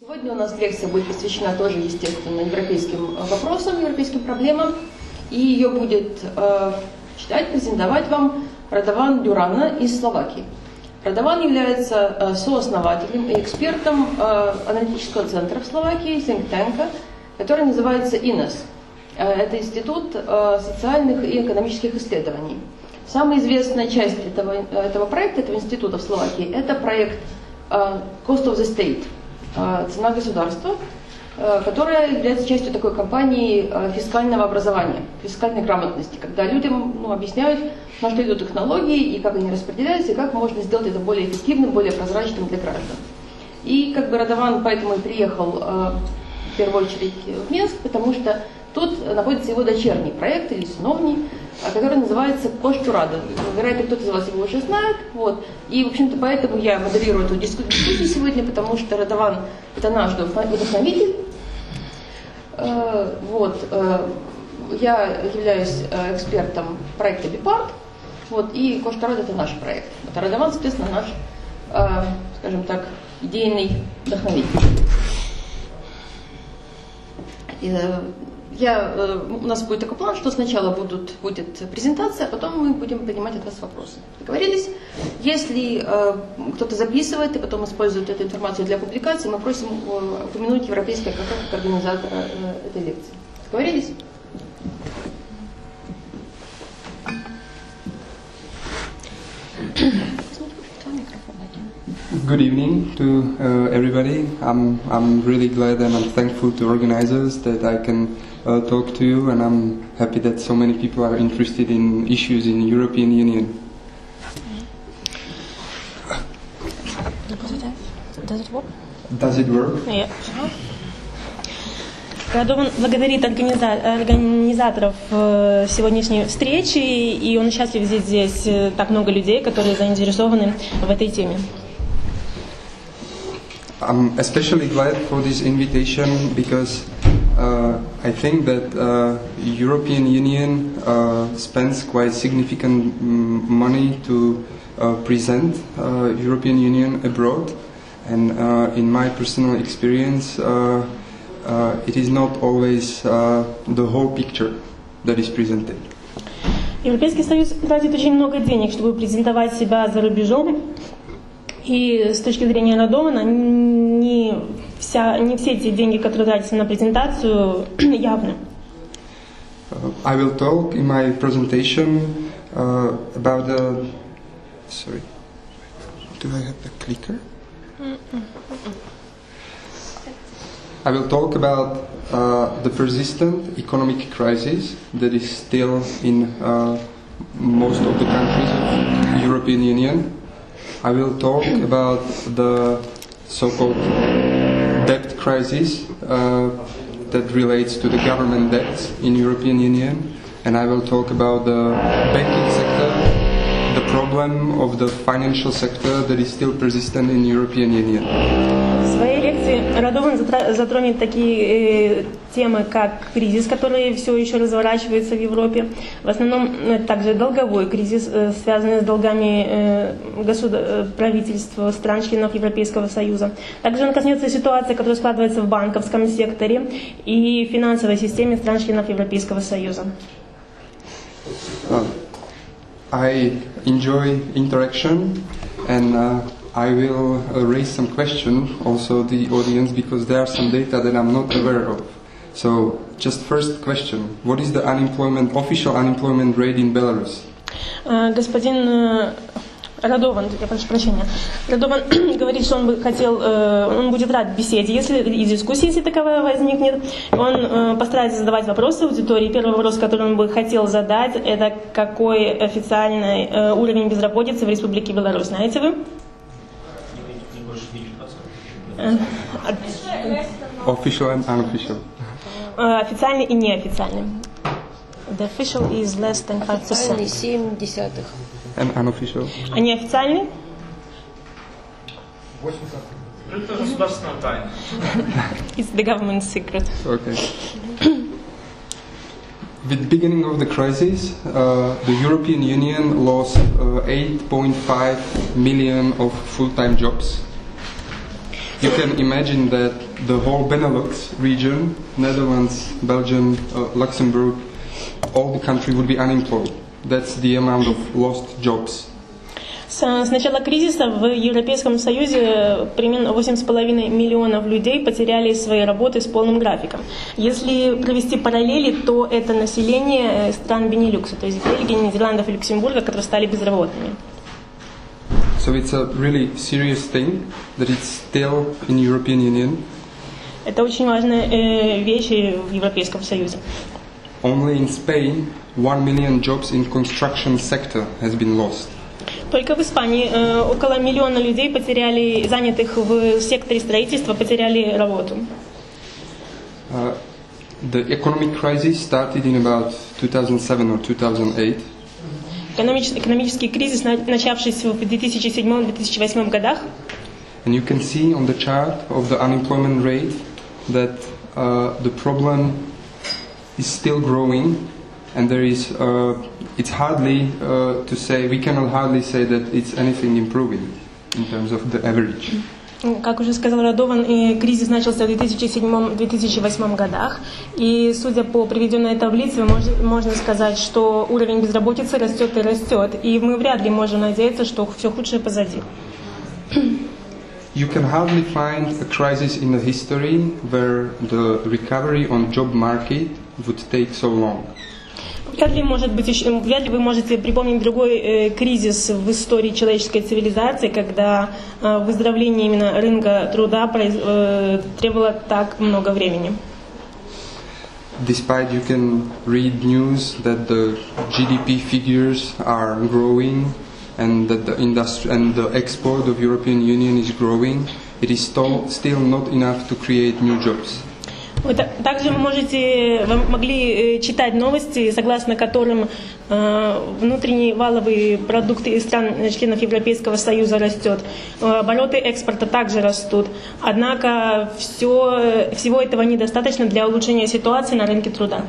Сегодня у нас лекция будет посвящена тоже, естественно, европейским вопросам, европейским проблемам. И ее будет читать, презентовать вам Радован Дюрана из Словакии. Радован является сооснователем и экспертом аналитического центра в Словакии, think tank, который называется INES. Это Институт социальных и экономических исследований. Самая известная часть этого проекта, этого института в Словакии, это проект Cost of the State, цена государства, которая является частью такой кампании фискального образования, фискальной грамотности, когда людям объясняют, на что идут технологии и как они распределяются, и как можно сделать это более эффективным, более прозрачным для граждан. И Радован поэтому и приехал в первую очередь в Минск, потому что тут находится его дочерний проект или сыновний, который называется Кошчурада. Вероятно, кто-то из вас его уже знает. Вот. И, в общем-то, поэтому я моделирую эту дискуссию сегодня, потому что Радован – это наш вдохновитель. Я являюсь экспертом проекта BIPART, и Кошчурада – это наш проект. Радован, соответственно, наш, скажем так, идейный вдохновитель. У нас будет такой план, что сначала будет презентация, а потом мы будем принимать от вас вопросы. Договорились? Если кто-то записывает и потом использует эту информацию для публикации, мы просим упомянуть Европейское кафе как организатора этой лекции. Договорились? Good evening to everybody. I'm really glad and I'm thankful to organizers that I can talk to you, and I'm happy that so many people are interested in issues in the European Union. Does it work? Does it work? Yeah. Радован благодарит организаторов сегодняшней встречи, и он счастлив видеть здесь так много людей, которые заинтересованы в этой теме. I'm especially glad for this invitation because I think that European Union spends quite significant money to present European Union abroad, and in my personal experience, it is not always the whole picture that is presented. Европейский Союз тратит очень много денег, чтобы презентовать себя за рубежом. И с точки зрения Радована, не все эти деньги, которые тратятся на презентацию, явны. I will talk in my presentation about the... Sorry. Do I have the clicker? I will talk about the persistent economic crisis that is still in most of the countries of the European Union. I will talk about the so-called debt crisis that relates to the government debts in European Union, and I will talk about the banking sector, the problem of the financial sector that is still persistent in European Union. В своей лекции Радован затронет такие темы, как кризис, который все еще разворачивается в Европе. В основном также долговой кризис, связанный с долгами правительств стран-членов Европейского Союза. Также он коснется ситуации, которая складывается в банковском секторе и финансовой системе стран-членов Европейского Союза. I enjoy interaction, and I will raise some questions also the audience, because there are some data that I'm not aware of. So, just first question: what is the official unemployment rate in Belarus? Господин Радован, я прошу прощения. Радован говорит, что он будет рад беседе, и дискуссии, если таковая возникнет. Он постарается задавать вопросы аудитории. Первый вопрос, который он бы хотел задать, это какой официальный уровень безработицы в Республике Беларусь, знаете вы? Official and unofficial. Официальный и неофициальный. The official is less than 5%. Официальный 0,7. And unofficial? А неофициальный? 80%. Это государственная тайна. It's the government secret. Okay. With the beginning of the crisis, the European Union lost 8.5 million of full-time jobs. you can imagine that the whole Benelux region, Netherlands, Belgium, Luxembourg, all the country would be unemployed. That's the amount of lost jobs. С начала кризиса в Европейском Союзе примерно 8,5 миллионов людей потеряли свои работы с полным графиком. Если провести параллели, то это население стран Бенилюкса, то есть Бельгии, Нидерландов и Люксембурга, которые стали безработными. So it's a really serious thing that it's still in European Union. Это очень важная вещь в Европейском Союзе. Only in Spain, 1 million jobs in construction sector has been lost. Только в Испании около миллиона людей потеряли, занятых в секторе строительства, потеряли работу. The economic crisis started in about 2007 or 2008. Экономический кризис, начавшийся в 2007-2008 годах. And you can see on the chart of the unemployment rate that the problem is still growing, and there is it's hardly to say, we cannot hardly say that it's anything improving in terms of the average. Как уже сказал Радован, кризис начался в 2007-2008 годах, и судя по приведенной таблице, можно сказать, что уровень безработицы растет и растет, и мы вряд ли можем надеяться, что все худшее позади. You can hardly find a crisis in the history where the recovery on job market would take so long. Вряд ли вы можете припомнить другой кризис в истории человеческой цивилизации, когда выздоровление именно рынка труда требовало так много времени. Despite you can read news that the GDP figures are growing and that the industry and the export of European Union is growing, it is still not enough to create new jobs. Вы могли читать новости, согласно которым внутренний валовый продукт из стран-членов Европейского Союза растет, обороты экспорта также растут. Однако всего этого недостаточно для улучшения ситуации на рынке труда.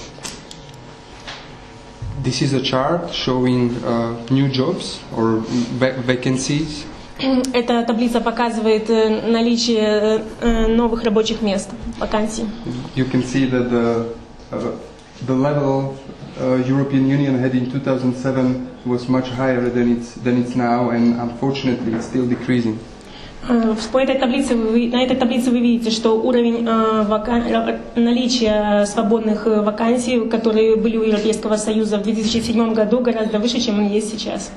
This is a chart showing new jobs or vacancies. Эта таблица показывает наличие новых рабочих мест, вакансий. You can see that the level European Union had in 2007 was much higher than it's now, and unfortunately it's still decreasing. На этой таблице вы видите, что уровень наличия свободных вакансий, которые были у Европейского Союза в 2007 году, гораздо выше, чем он есть сейчас.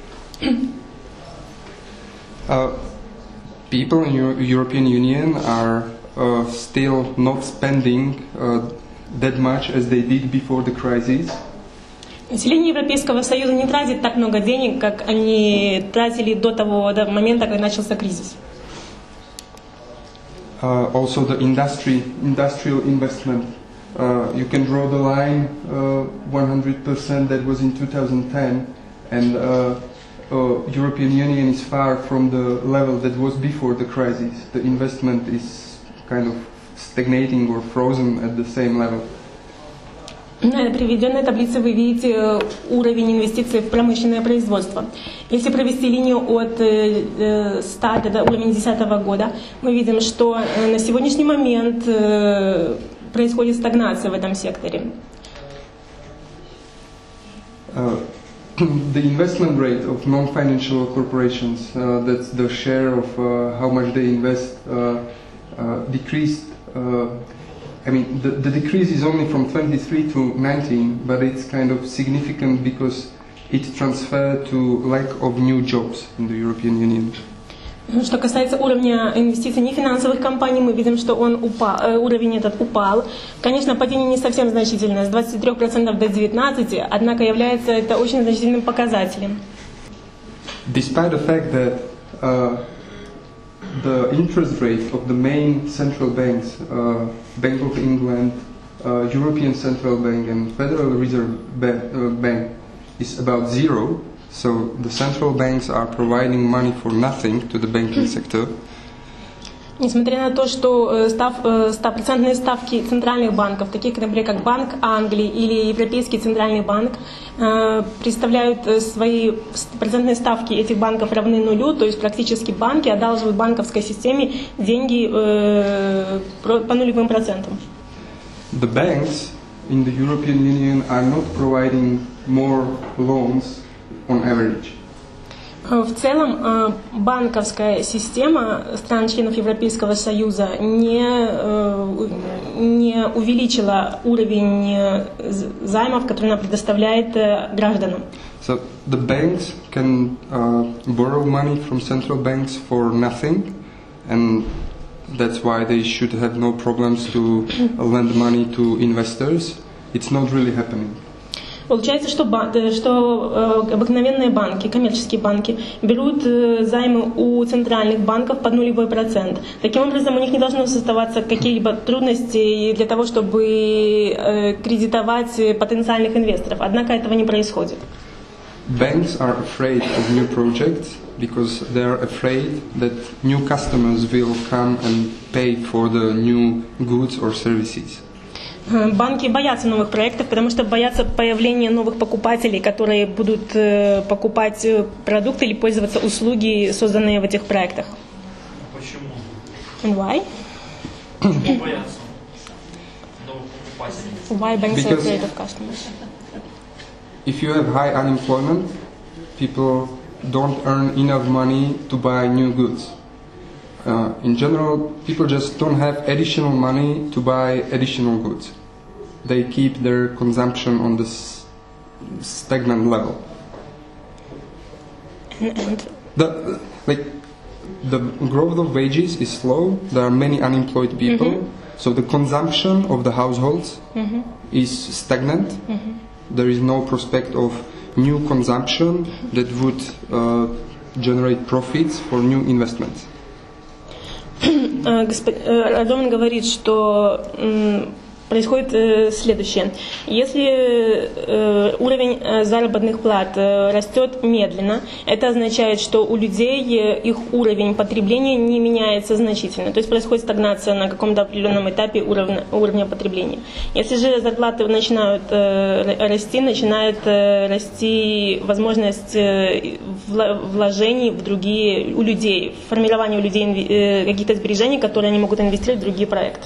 People in European Union are still not spending that much as they did before the crisis. Население Европейского Союза не тратит так много денег, как они тратили до момента, когда начался кризис. Also the industrial investment. You can draw the line 100% that was in 2010, and European Union is far from the level that was before the crisis. The investment is kind of stagnating or frozen at the same level. На приведенной таблице вы видите уровень инвестиций в промышленное производство. Если провести линию от 100 до уровня 2010 года, мы видим, что на сегодняшний момент происходит стагнация в этом секторе. The investment rate of non-financial corporations, that's the share of how much they invest, decreased. I mean, the decrease is only from 23 to 19, but it's kind of significant because it transferred to lack of new jobs in the European Union. Что касается уровня инвестиций нефинансовых компаний, мы видим, что уровень этот упал. Конечно, падение не совсем значительное, с 23% до 19%, однако является это очень значительным показателем. Despite the fact that the interest rate of the main central banks, Bank of England, European Central Bank and Federal Reserve Bank is about zero, so the central banks are providing money for nothing to the banking sector. Несмотря на то, что 100% ставки центральных банков, таких, например, как Банк Англии или Европейский центральный банк, представляют свои процентные ставки этих банков равны нулю, то есть практически банки одалживают банковской системе деньги по нулевым процентам. The banks in the European Union are not providing more loans on average. В целом, банковская система стран-членов Европейского Союза не увеличила уровень займов, которые она предоставляет гражданам. So the banks can borrow money from central banks for nothing, and that's why they should have no problems to lend money to investors. It's not really happening. Получается, что обыкновенные банки, коммерческие банки, берут займы у центральных банков под нулевой процент. Таким образом, у них не должно оставаться какие-либо трудности для того, чтобы кредитовать потенциальных инвесторов. Однако этого не происходит. Banks are afraid of new projects because they are afraid that new customers will come and pay for the new goods or services. Банки боятся новых проектов, потому что боятся появления новых покупателей, которые будут покупать продукты или пользоваться услуги, созданные в этих проектах. Почему? And why? Почему боятся новых покупателей? Why banks are afraid of customers? If you have high unemployment, people don't earn enough money to buy new goods. In general, people just don't have additional money to buy additional goods. They keep their consumption on this stagnant level. And The growth of wages is slow. There are many unemployed people, so the consumption of the households is stagnant. There is no prospect of new consumption that would generate profits for new investments. Радован говорит, что происходит следующее. Если уровень заработных плат растет медленно, это означает, что у людей их уровень потребления не меняется значительно. То есть происходит стагнация на каком-то определенном этапе уровня потребления. Если же зарплаты начинают расти, начинает расти возможность вложений в другие у людей, формирование у людей каких-то сбережений, которые они могут инвестировать в другие проекты.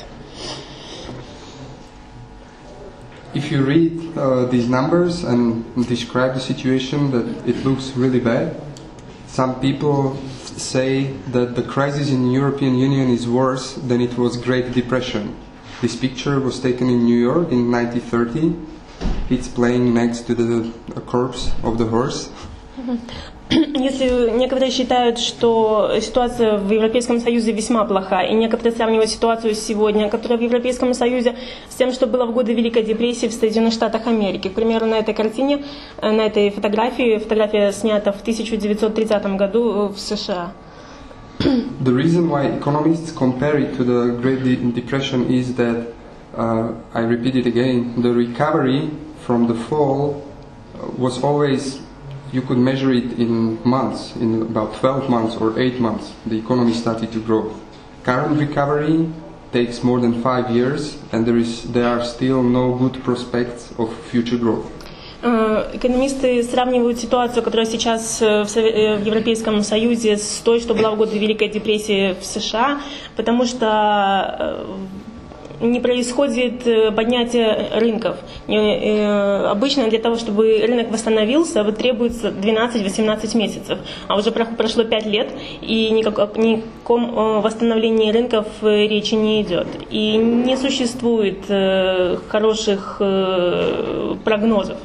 If you read these numbers and describe the situation, that it looks really bad. Some people say that the crisis in the European Union is worse than it was Great Depression. This picture was taken in New York in 1930. It's playing next to the corpse of the horse. Если некоторые считают, что ситуация в Европейском Союзе весьма плоха, и некоторые сравнивают ситуацию сегодня, которая в Европейском Союзе, с тем, что было в годы Великой депрессии в Соединенных Штатах Америки. К примеру, на этой картине, на этой фотографии, фотография снята в 1930 году в США. The reason why economists compare it to the Great Depression is that, I repeat it again, the recovery from the fall was always, you could measure it in months, in about 12 months or 8 months, the economy started to grow. Current recovery takes more than 5 years, and there are still no good prospects of future growth. Экономисты сравнивают ситуацию, которая сейчас в Европейском Союзе, с той, что была в годы Великой депрессии в США, потому что не происходит поднятие рынков. Обычно для того, чтобы рынок восстановился, требуется 12-18 месяцев. А уже прошло 5 лет, и ни о каком восстановлении рынков речи не идет. И не существует хороших прогнозов.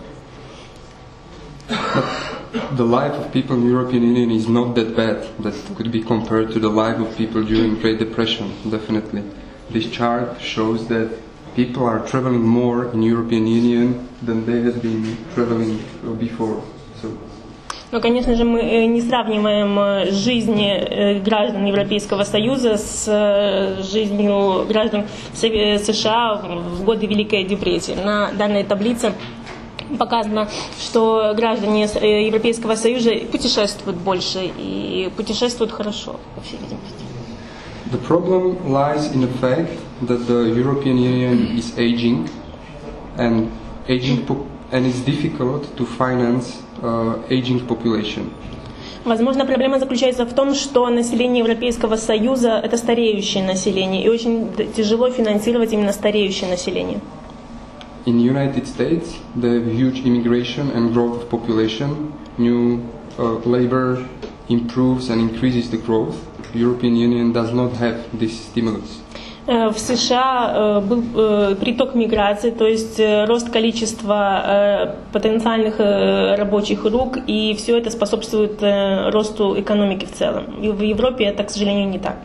The life of people in the European Union is not that bad that could be compared to the life of people during Great Depression, definitely. This chart shows that people are traveling more in European Union than they have been traveling before. Но, конечно же, мы не сравниваем жизнь граждан Европейского Союза с жизнью граждан США в годы Великой депрессии. На данной таблице показано, что граждане Европейского Союза путешествуют больше и путешествуют хорошо, по всей видимости. The problem lies in the fact that the European Union is aging, and it's difficult to finance aging population. Возможно, проблема заключается в том, что население Европейского Союза – это стареющее население, и очень тяжело финансировать именно стареющее население. In the United States, the huge immigration and growth of population, new labor improves and increases the growth. European Union does not have this stimulus. В США был приток миграции, то есть рост количества потенциальных рабочих рук, и все это способствует росту экономики в целом. И в Европе это, к сожалению, не так.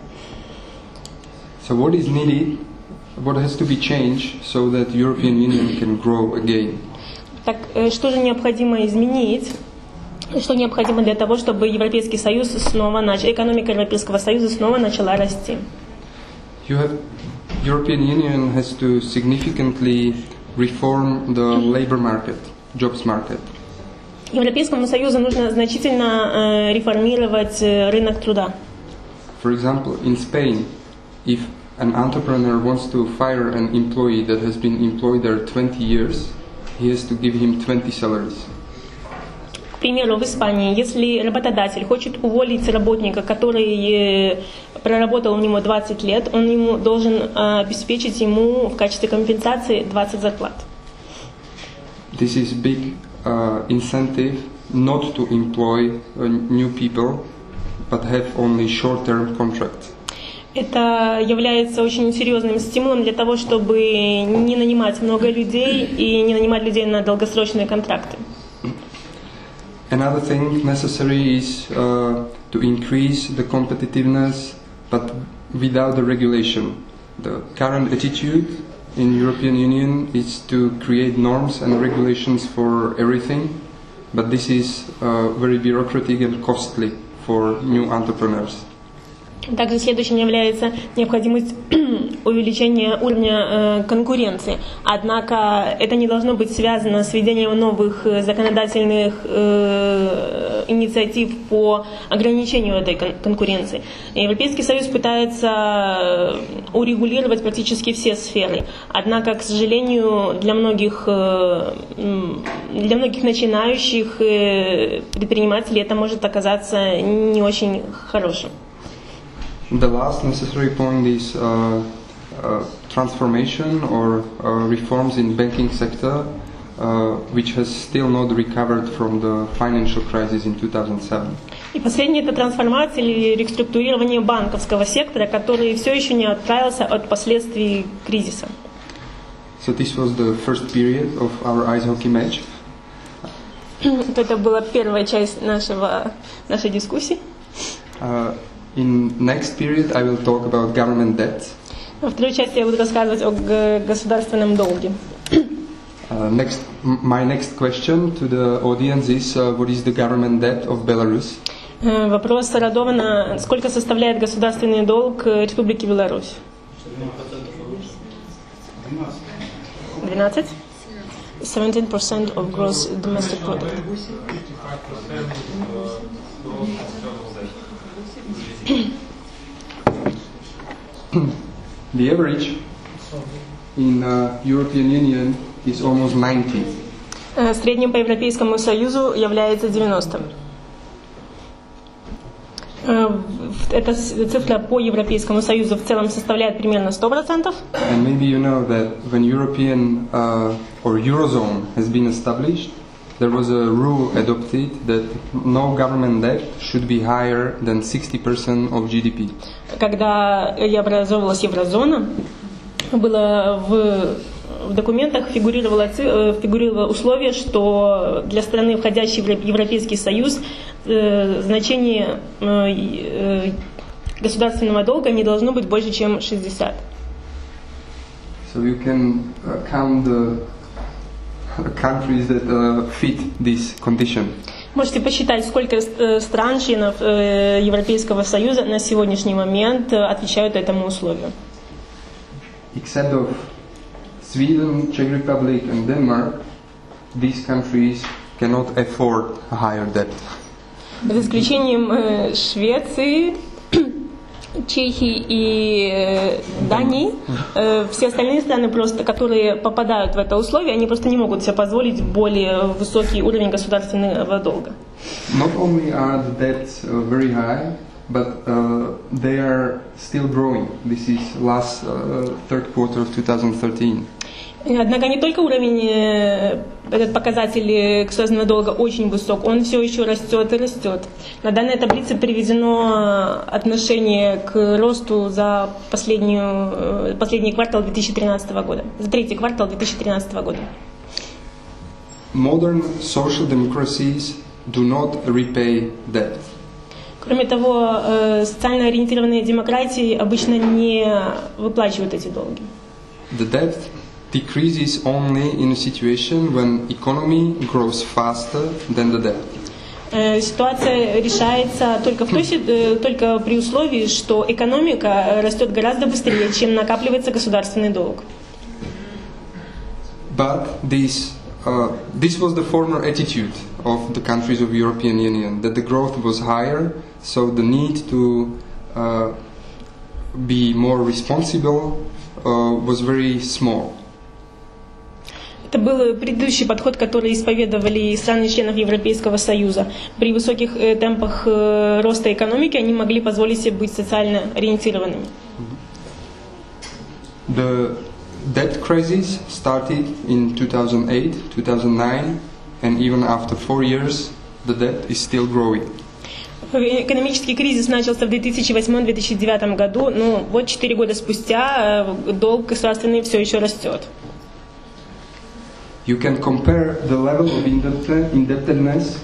So what is needed? What has to be changed so that European Union can grow again? Так, что же необходимо изменить? Что необходимо для того, чтобы Европейский Союз экономика Европейского Союза снова начала расти? European Union has to significantly reform the labor market, jobs market. Европейскому Союзу нужно значительно реформировать рынок труда. For example, in Spain, if an entrepreneur wants to fire an employee that has been employed there 20 years, he has to give him 20 salaries. К примеру, в Испании, если работодатель хочет уволить работника, который проработал у него 20 лет, он ему должен обеспечить ему в качестве компенсации 20 зарплат. This is big incentive not to employ new people, but have only short-term contracts. Это является очень серьезным стимулом для того, чтобы не нанимать много людей и не нанимать людей на долгосрочные контракты. Another thing necessary is to increase the competitiveness, but without the regulation. The current attitude in European Union is to create norms and regulations for everything, but this is very bureaucratic and costly for new entrepreneurs. Также следующим является необходимость увеличения уровня конкуренции. Однако это не должно быть связано с введением новых законодательных инициатив по ограничению этой конкуренции. Европейский Союз пытается урегулировать практически все сферы. Однако, к сожалению, для многих начинающих предпринимателей это может оказаться не очень хорошим. The last necessary point is transformation or reforms in banking sector, which has still not recovered from the financial crisis in 2007. И последнее – это трансформация или реструктурирование банковского сектора, который все еще не оправился от последствий кризиса. So this was the first period of our ice hockey match. Это была первая часть нашей дискуссии. In next period, I will talk about government debt. Во второй части я буду рассказывать о государственном долге. My next question to the audience is, what is the government debt of Belarus? Вопрос Радована: сколько составляет государственный долг Республики Беларусь? 12? 17% of gross domestic product. The average in European Union is almost 90. Средним по Европейскому Союзу является 90. Эта цифра по Европейскому Союзу в целом составляет примерно 100%. And maybe you know that when European or Eurozone has been established, there was a rule adopted that no government debt should be higher than 60% of GDP. Когда образовалась еврозона, было в документах фигурировало условие, что для страны, входящей в Европейский Союз, значение государственного долга не должно быть больше, чем 60. So you can count the countries that fit this condition. Можете посчитать, сколько стран, членов Европейского Союза на сегодняшний момент отвечают этому условию. Except of Sweden, Czech Republic and Denmark, these countries cannot afford a higher debt. За исключением Швеции, Чехии и Дании, все остальные страны, просто, которые попадают в это условие, они просто не могут себе позволить более высокий уровень государственного долга. Not only are the debts very high, but they are still growing. This is last third quarter of 2013. Однако не только уровень, этот показатель государственного долга очень высок, он все еще растет и растет. На данной таблице приведено отношение к росту за последний квартал 2013 года, за третий квартал 2013 года. Modern social democracies do not repay debt. Кроме того, социально ориентированные демократии обычно не выплачивают эти долги. The debt decreases only in a situation when economy grows faster than the debt. Ситуация решается только при условии, что экономика растет гораздо быстрее, чем накапливается государственный долг. But this was the former attitude of the countries of European Union, that the growth was higher, so the need to be more responsible was very small. Это был предыдущий подход, который исповедовали страны-членов Европейского Союза. При высоких темпах роста экономики они могли позволить себе быть социально ориентированными. The debt crisis started in 2008, 2009, and even after 4 years, the debt is still growing. Экономический кризис начался в 2008-2009 году, но вот 4 года спустя долг государственный все еще растет. You can compare the level of indebtedness.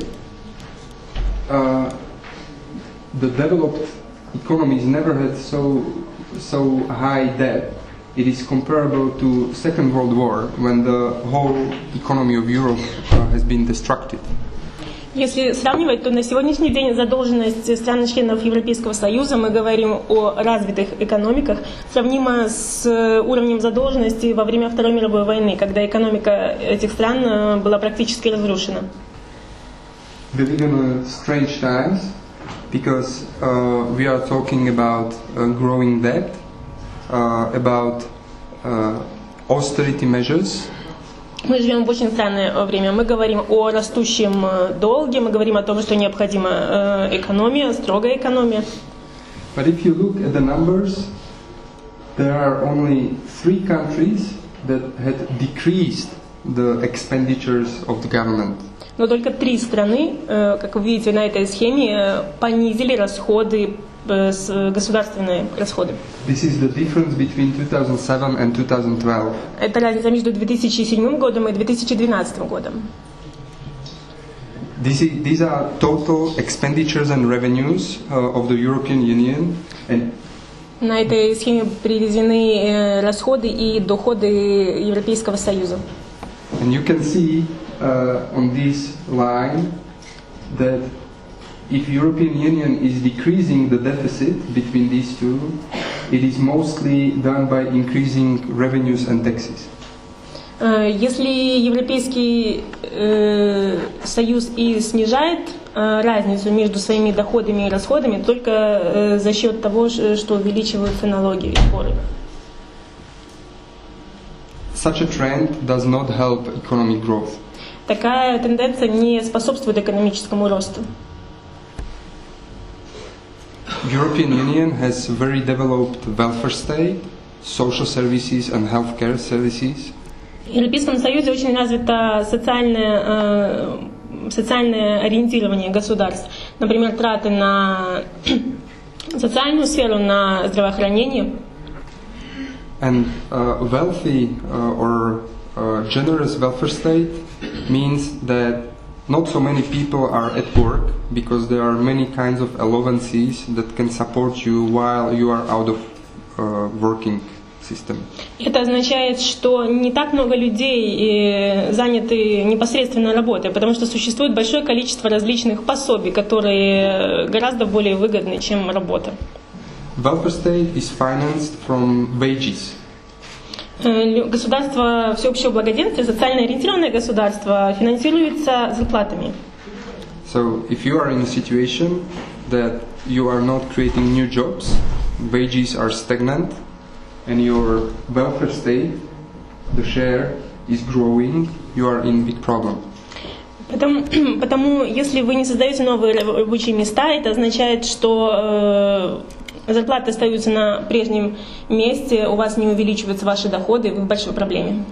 The developed economies never had so high debt. It is comparable to Second World War, when the whole economy of Europe has been destructed. Если сравнивать, то на сегодняшний день задолженность стран-членов Европейского Союза, мы говорим о развитых экономиках, сравнима с уровнем задолженности во время Второй мировой войны, когда экономика этих стран была практически разрушена. We live in strange times because we are talking about growing debt, about austerity measures. Мы живем в очень странное время. Мы говорим о растущем долге, мы говорим о том, что необходима экономия, строгая экономия. But if you look at the numbers, there are only 3 countries that had decreased the expenditures of the government. Но только 3 страны, как вы видите на этой схеме, понизили расходы, государственные расходы. This is the difference between 2007 and 2012. Это разница между 2007 годом и 2012 годом. These are total expenditures and revenues of the European Union. And на этой схеме приведены расходы и доходы Европейского Союза. And you can see on this line that if European Union is decreasing the deficit between these two, it is mostly done by increasing revenues and taxes. Если Европейский Союз и снижает разницу между своими доходами и расходами, только за счет того, что увеличиваются налоги и сборы. Such a trend does not help economic growth. Такая тенденция не способствует экономическому росту. European Union has very developed welfare state, social services and healthcare services. В Европейском Союзе очень развито социальное ориентирование государств. Например, траты на социальную сферу, на здравоохранение. And wealthy or generous welfare state means that not so many people are at work because there are many kinds of allowances that can support you while you are out of working system. Это означает, что не так много людей заняты непосредственно работой, потому что существует большое количество различных пособий, которые гораздо более выгодны, чем работа. Welfare state is financed from wages. Государство всеобщего благоденствия, социально ориентированное государство, финансируется зарплатами. So if you are in a situation that you are not creating new jobs, wages are stagnant, and your welfare state, the share, is growing, you are in big problem. Потому если вы не создаете новые рабочие места, это означает, что зарплаты остаются на прежнем месте, у вас не увеличиваются ваши доходы, вы в большой проблеме.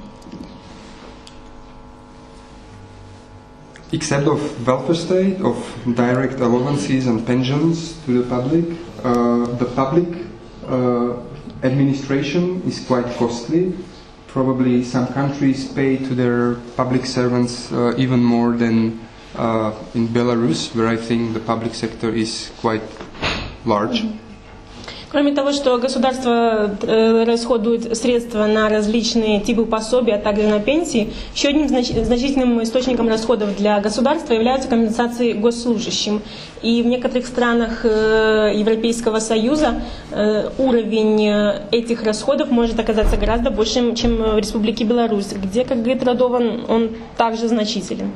Except of welfare state, of direct allowances and pensions to the public administration is quite costly. Probably some countries pay to their public servants even more than in Belarus, where I think the public sector is quite large. Кроме того, что государство расходует средства на различные типы пособий, а также на пенсии, еще одним значительным источником расходов для государства являются компенсации госслужащим. И в некоторых странах Европейского Союза уровень этих расходов может оказаться гораздо большим, чем в Республике Беларусь, где, как говорит Радован, он также значителен.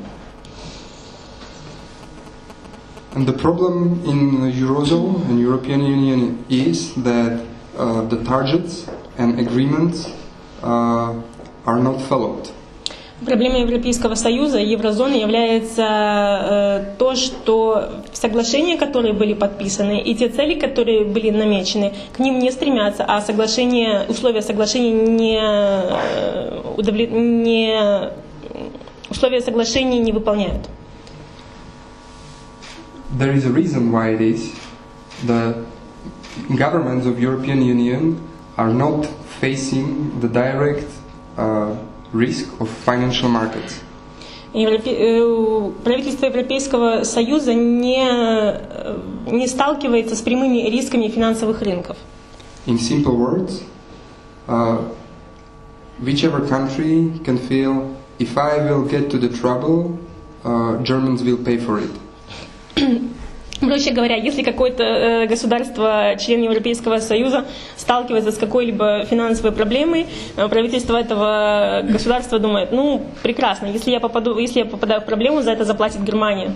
And the problem in the Eurozone and European Union is that the targets and agreements are not followed. Проблемой Европейского Союза и Еврозоны является то, что соглашения, которые были подписаны, и те цели, которые были намечены, к ним не стремятся, а условия соглашения не выполняют. There is a reason why it is. The governments of European Union are not facing the direct risk of financial markets. Правительство Европейского Союза не сталкивается с прямыми рисками финансовых рынков. In simple words, whichever country can feel, if I will get to the trouble, Germans will pay for it. Проще говоря, если какое-то государство, член Европейского Союза, сталкивается с какой-либо финансовой проблемой, правительство этого государства думает, ну, прекрасно, если я попадаю в проблему, за это заплатит Германия.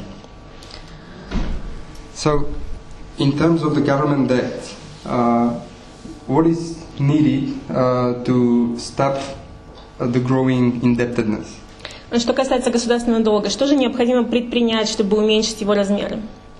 So, in terms of the government debt, what is needed to stop the growing indebtedness? Что касается государственного долга, что же необходимо предпринять, чтобы уменьшить его размеры?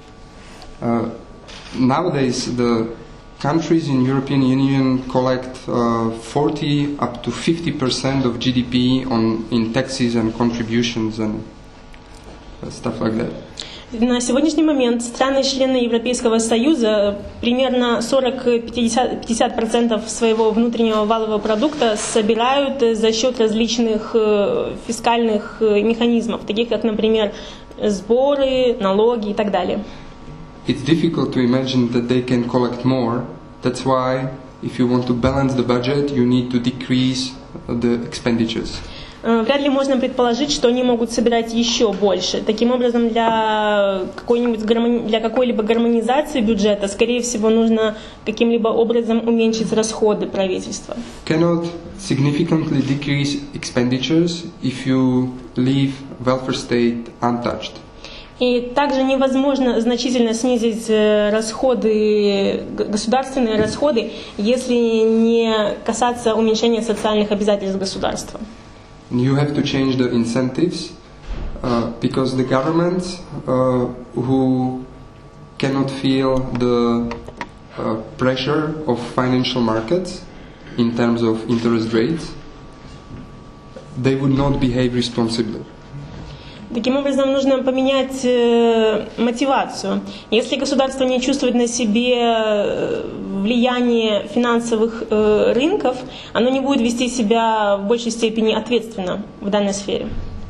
Nowadays, the countries in European Union collect 40 up to 50% of GDP in taxes and contributions and stuff like that. На сегодняшний момент страны-члены Европейского Союза примерно 40-50% своего внутреннего валового продукта собирают за счет различных фискальных механизмов, таких как, например, сборы, налоги и так далее. It's difficult to imagine that they can collect more. That's why, if you want to balance the budget, you need to decrease the expenditures. Вряд ли можно предположить, что они могут собирать еще больше. Таким образом, для какой-либо гармонизации бюджета, скорее всего, нужно каким-либо образом уменьшить расходы правительства. Cannot significantly decrease expenditures if you leave welfare state untouched. И также невозможно значительно снизить государственные расходы, если не касаться уменьшения социальных обязательств государства. You have to change the incentives because the governments who cannot feel the pressure of financial markets in terms of interest rates, they would not behave responsibly. Таким образом, нужно поменять мотивацию. Если государство не чувствует на себе влияние финансовых рынков, оно не будет вести себя в большей степени ответственно в данной сфере.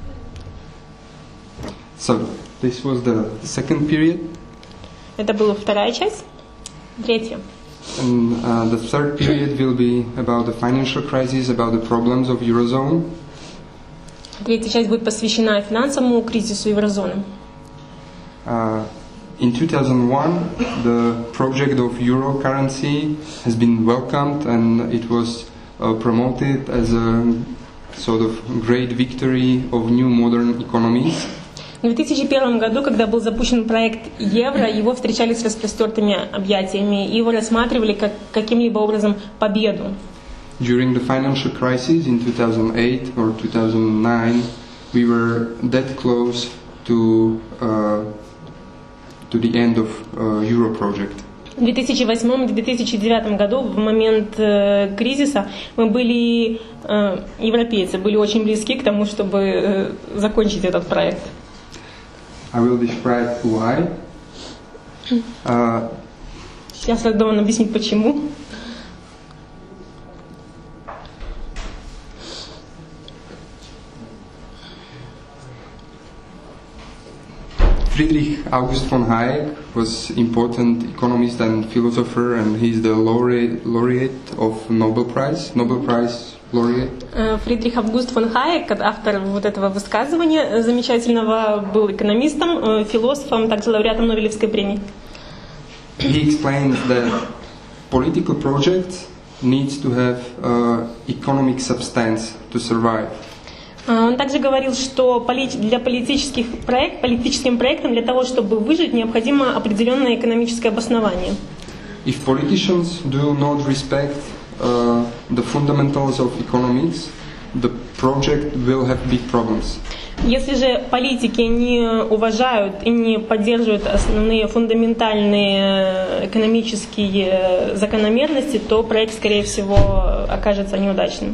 So, this was the second period. Это была вторая часть. Третья. And the third period will be about the financial crisis, about the problems of Eurozone. Третья часть будет посвящена финансовому кризису еврозоны. In 2001, the project of euro currency has been welcomed and it was promoted as a sort of great victory of new modern economies. В 2001 году, когда был запущен проект Евро, его встречали с распростертыми объятиями и его рассматривали как каким-либо образом победу. During the financial crisis in 2008 or 2009, we were that close to the end of Euro project. В 2008-2009 году, в момент кризиса, мы были, европейцы, были очень близки к тому, чтобы закончить этот проект. I will describe why. Сейчас я должен объяснить, почему. Friedrich August von Hayek was important economist and philosopher, and he's the laureate of Nobel Prize laureate. Фридрих Август фон Хайек, автор вот этого высказывания замечательного, был экономистом, философом, также лауреатом Нобелевской премии. He explains that political projects needs to have economic substance to survive. Он также говорил, что политическим проектам для того, чтобы выжить, необходимо определенное экономическое обоснование. If politicians do not respect the fundamentals of economics, the project will have big problems. Если же политики не уважают и не поддерживают основные фундаментальные экономические закономерности, то проект, скорее всего, окажется неудачным.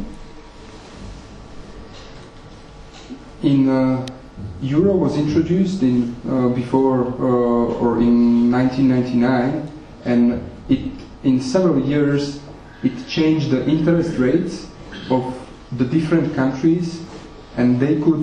Euro was introduced in 1999, and in several years it changed the interest rates of the different countries, and they could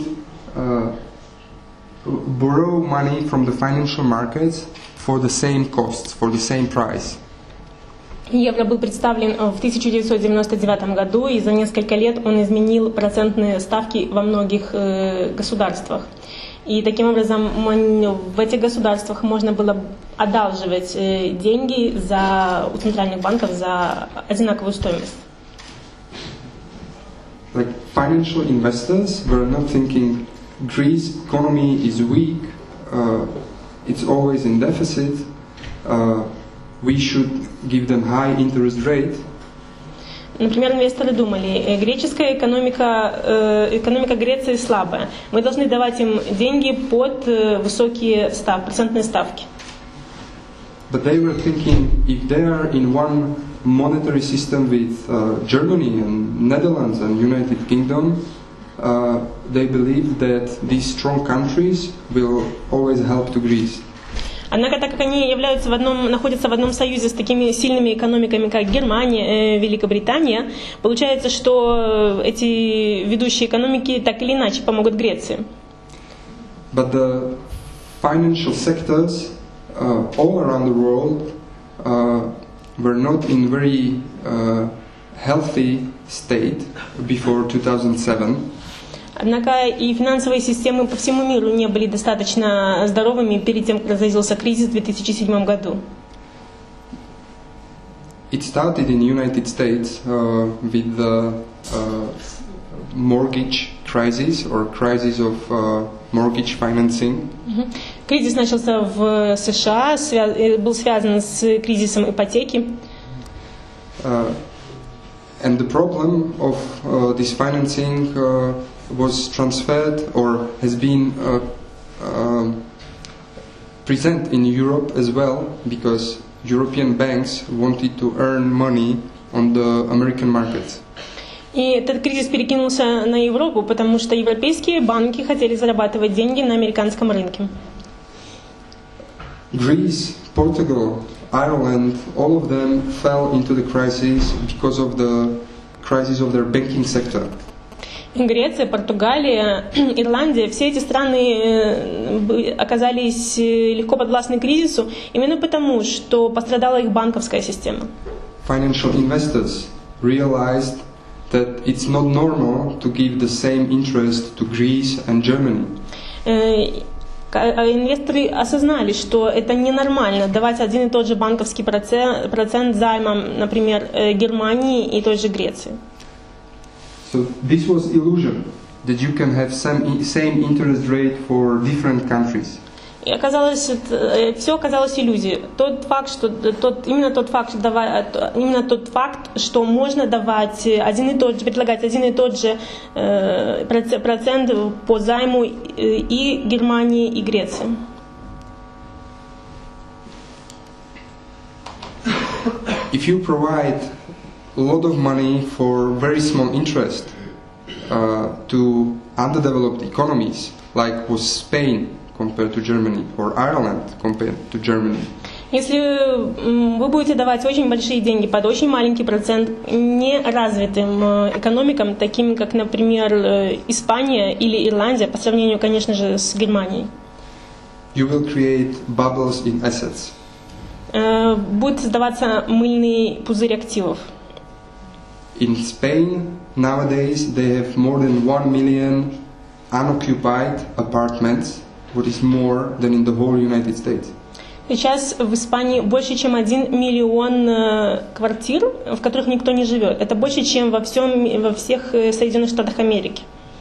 borrow money from the financial markets for the same costs, for the same price. Евро был представлен в 1999 году, и за несколько лет он изменил процентные ставки во многих государствах. И таким образом в этих государствах можно было одалживать деньги у центральных банков за одинаковую стоимость. Like financial investors were not thinking Greece economy is weak, it's always in deficit, we should give them high interest rate. Например, инвесторы думали, греческая экономика Греции слабая. Мы должны давать им деньги под высокие процентные ставки. But they were thinking, if they are in one monetary system with Germany and Netherlands and United Kingdom, they believe that these strong countries will always help to Greece. Однако, так как они находятся в одном союзе с такими сильными экономиками, как Германия, Великобритания, получается, что эти ведущие экономики так или иначе помогут Греции. But the financial sectors all around the world were not in very healthy state before 2007. Однако и финансовые системы по всему миру не были достаточно здоровыми перед тем, как разразился кризис в 2007 году. It started in the United States with the mortgage crisis or crisis of mortgage financing. Кризис начался в США, был связан с кризисом ипотеки. And the problem of this financing was transferred or has been present in Europe as well, because European banks wanted to earn money on the American markets. И этот кризис перекинулся на Европу, потому что европейские банки хотели зарабатывать деньги на американском рынке. Greece, Portugal, Ireland, all of them fell into the crisis because of the crisis of their banking sector. Греция, Португалия, Ирландия, все эти страны оказались легко подвластны кризису именно потому, что пострадала их банковская система. Financial investors realized that it's not normal to give the same interest to Greece and Germany. Инвесторы осознали, что это ненормально давать один и тот же банковский процент займам, например, Германии и той же Греции. So this was illusion. that you can have same interest rate for different countries. И оказалось, все оказалось иллюзией. Именно тот факт, что можно давать предлагать один и тот же процент по займу и Германии, и Греции. If you provide a lot of money for very small interest to underdeveloped economies, like was Spain compared to Germany, or Ireland compared to Germany. Если вы будете давать очень большие деньги под очень маленький процент неразвитым экономикам, таким как, например, Испания или Ирландия, по сравнению, конечно же, с Германией, you will create bubbles in assets. Будет создаваться мыльный пузырь активов. In Spain, nowadays they have more than 1 million unoccupied apartments, what is more than in the whole United States. Сейчас в Испании больше, чем 1 миллион квартир, в которых никто не живет. Это больше, чем во всех Соединенных Штатах Америки.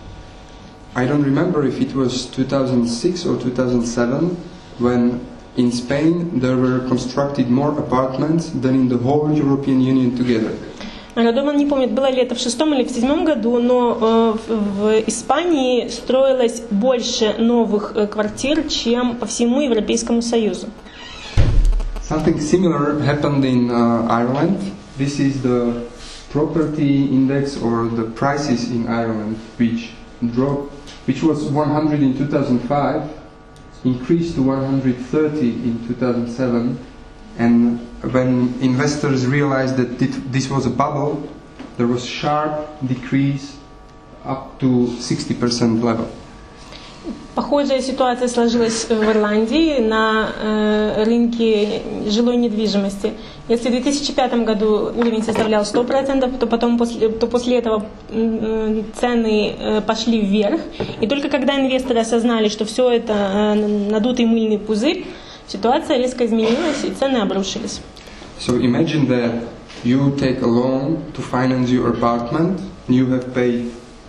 I don't remember if it was 2006 or 2007 when in Spain there were constructed more apartments than in the whole European Union together. Радован не помнит, было ли это в 2006 или в 2007 году, но в Испании строилось больше новых квартир, чем по всему Европейскому Союзу. Something similar happened in Ireland. This is the property index or the prices in Ireland, which was 100 in 2005, increased to 130 in 2007, and when investors realized that this was a bubble, there was sharp decrease up to 60% level. Похожая ситуация сложилась в Ирландии на рынке жилой недвижимости. Если в 2005 году уровень составлял 100%, то после этого цены пошли вверх. И только когда инвесторы осознали, что все это надутый мыльный пузырь, ситуация резко изменилась и цены обрушились. So imagine that you take a loan to finance your apartment. You have paid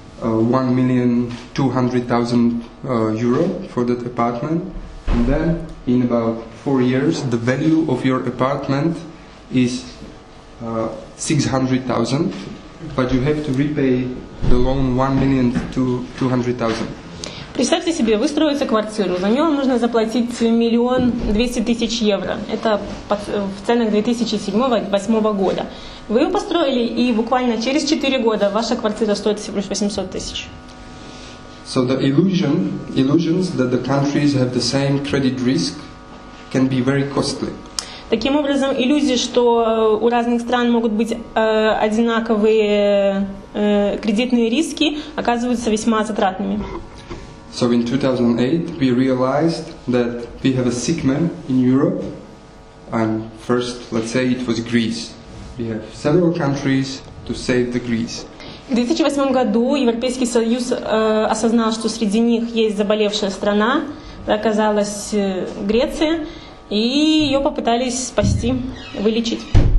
1,200,000 euro for that apartment, and then in about 4 years the value of your apartment is 600,000, but you have to repay the loan 1,200,000. Представьте себе, вы строите квартиру, за нее нужно заплатить 1 200 000 евро. Это в ценах 2007-2008 года. Вы ее построили, и буквально через 4 года ваша квартира стоит всего лишь 800 000. So the illusions that the countries have the same credit risk can be very costly. Таким образом, иллюзии, что у разных стран могут быть одинаковые кредитные риски, оказываются весьма затратными. So in 2008 we realized that we have a sick man in Europe, and first, let's say, it was Greece. We have several countries to save the Greece. В 2008 году Европейский Союз осознал, что среди них есть заболевшая страна, это оказалась Греция, и ее попытались спасти, вылечить.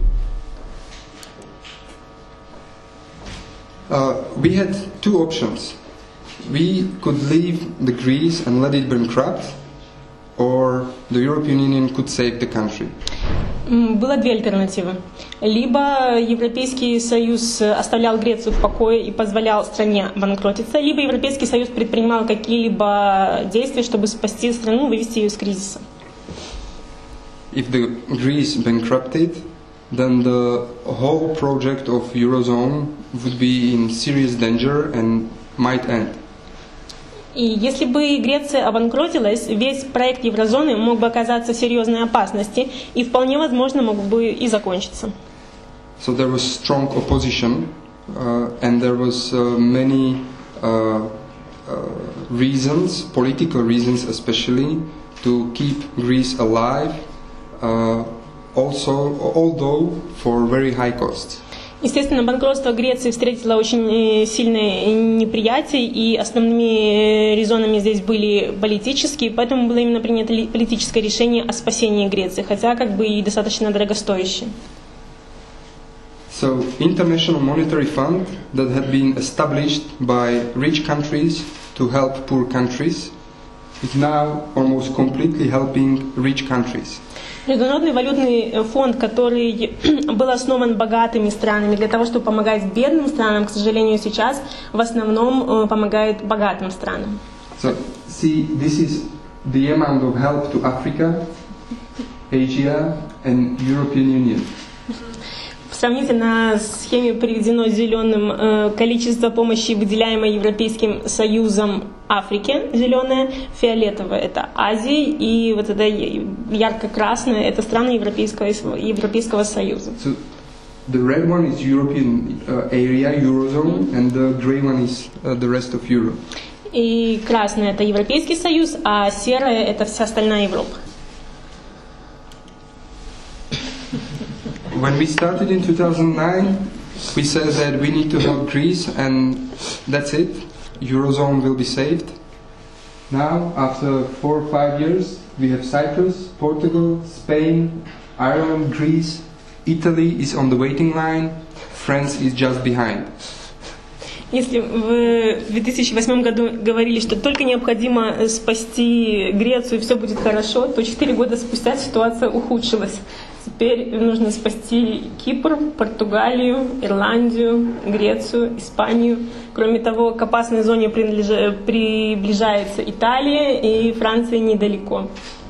We had two options. We could leave the Greece and let it bankrupt, or the European Union could save the country. Было две альтернативы. Либо Европейский Союз оставлял Грецию в покое и позволял стране банкротиться, либо Европейский Союз предпринимал какие-либо действия, чтобы спасти страну, вывести ее из кризиса. If the Greece bankrupted, then the whole project of Eurozone would be in serious danger and might end. И если бы Греция обанкротилась, весь проект еврозоны мог бы оказаться в серьезной опасности и вполне возможно мог бы и закончиться. So there was strong opposition, and there was many reasons, political reasons especially, to keep Greece alive, although for very high costs. Естественно, банкротство Греции встретило очень сильное неприятие, и основными резонами здесь были политические, поэтому было именно принято политическое решение о спасении Греции, хотя как бы и достаточно дорогостоящее. So, International Monetary Fund that had been established by rich countries to help poor countries is now almost completely helping rich countries. Международный валютный фонд, который был основан богатыми странами для того, чтобы помогать бедным странам, к сожалению, сейчас в основном помогает богатым странам. So, see, this is the amount of help to Africa, Asia and European Union. Сравните на схеме приведено зеленым количество помощи, выделяемой Европейским Союзом Африке, зеленое, фиолетовое это Азии, и вот это ярко-красное это страны Европейского Союза. So, the red one is European area, Eurozone, and the grey one is the rest of Europe. И красное это Европейский Союз, а серое это вся остальная Европа. When we started in 2009, we said that we need to help Greece and that's it, Eurozone will be saved. Now, after 4 or 5 years, we have Cyprus, Portugal, Spain, Ireland, Greece, Italy is on the waiting line, France is just behind. Если в 2008 году говорили, что только необходимо спасти Грецию и все будет хорошо, то 4 года спустя ситуация ухудшилась. Теперь нужно спасти Кипр, Португалию, Ирландию, Грецию, Испанию. Кроме того, к опасной зоне приближается Италия и Франция недалеко.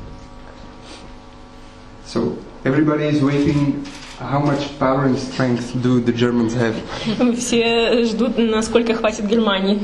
So everybody is waiting. How much power and strength do the Germans have? Все ждут, насколько хватит Германии.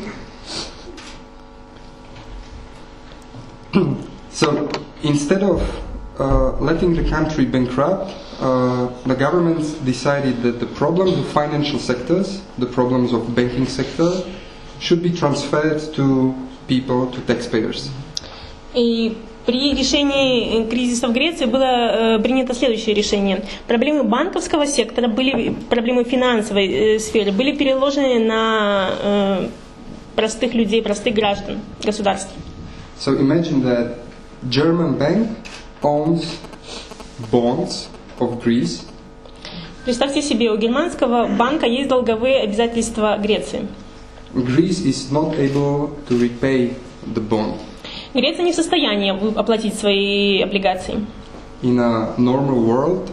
So instead of letting the country bankrupt, the government decided that the problems of financial sectors, the problems of banking sector, should be transferred to people, to taxpayers. И при решении кризиса в Греции было принято следующее решение. Проблемы банковского сектора, проблемы финансовой сферы были переложены на простых людей, простых граждан, государств. So imagine that German bank owns bonds of Greece. Представьте себе, у германского банка есть долговые обязательства Греции. Greece is not able to repay the bond. Греция не в состоянии оплатить свои облигации. In a normal world,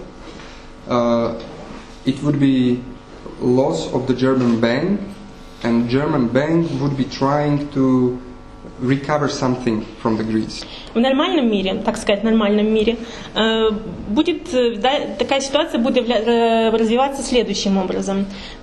it would be loss of the German bank, and German bank would be trying to recover something from the Greece. В нормальном мире, так сказать, в нормальном мире, будет, такая ситуация будет развиваться следующим образом.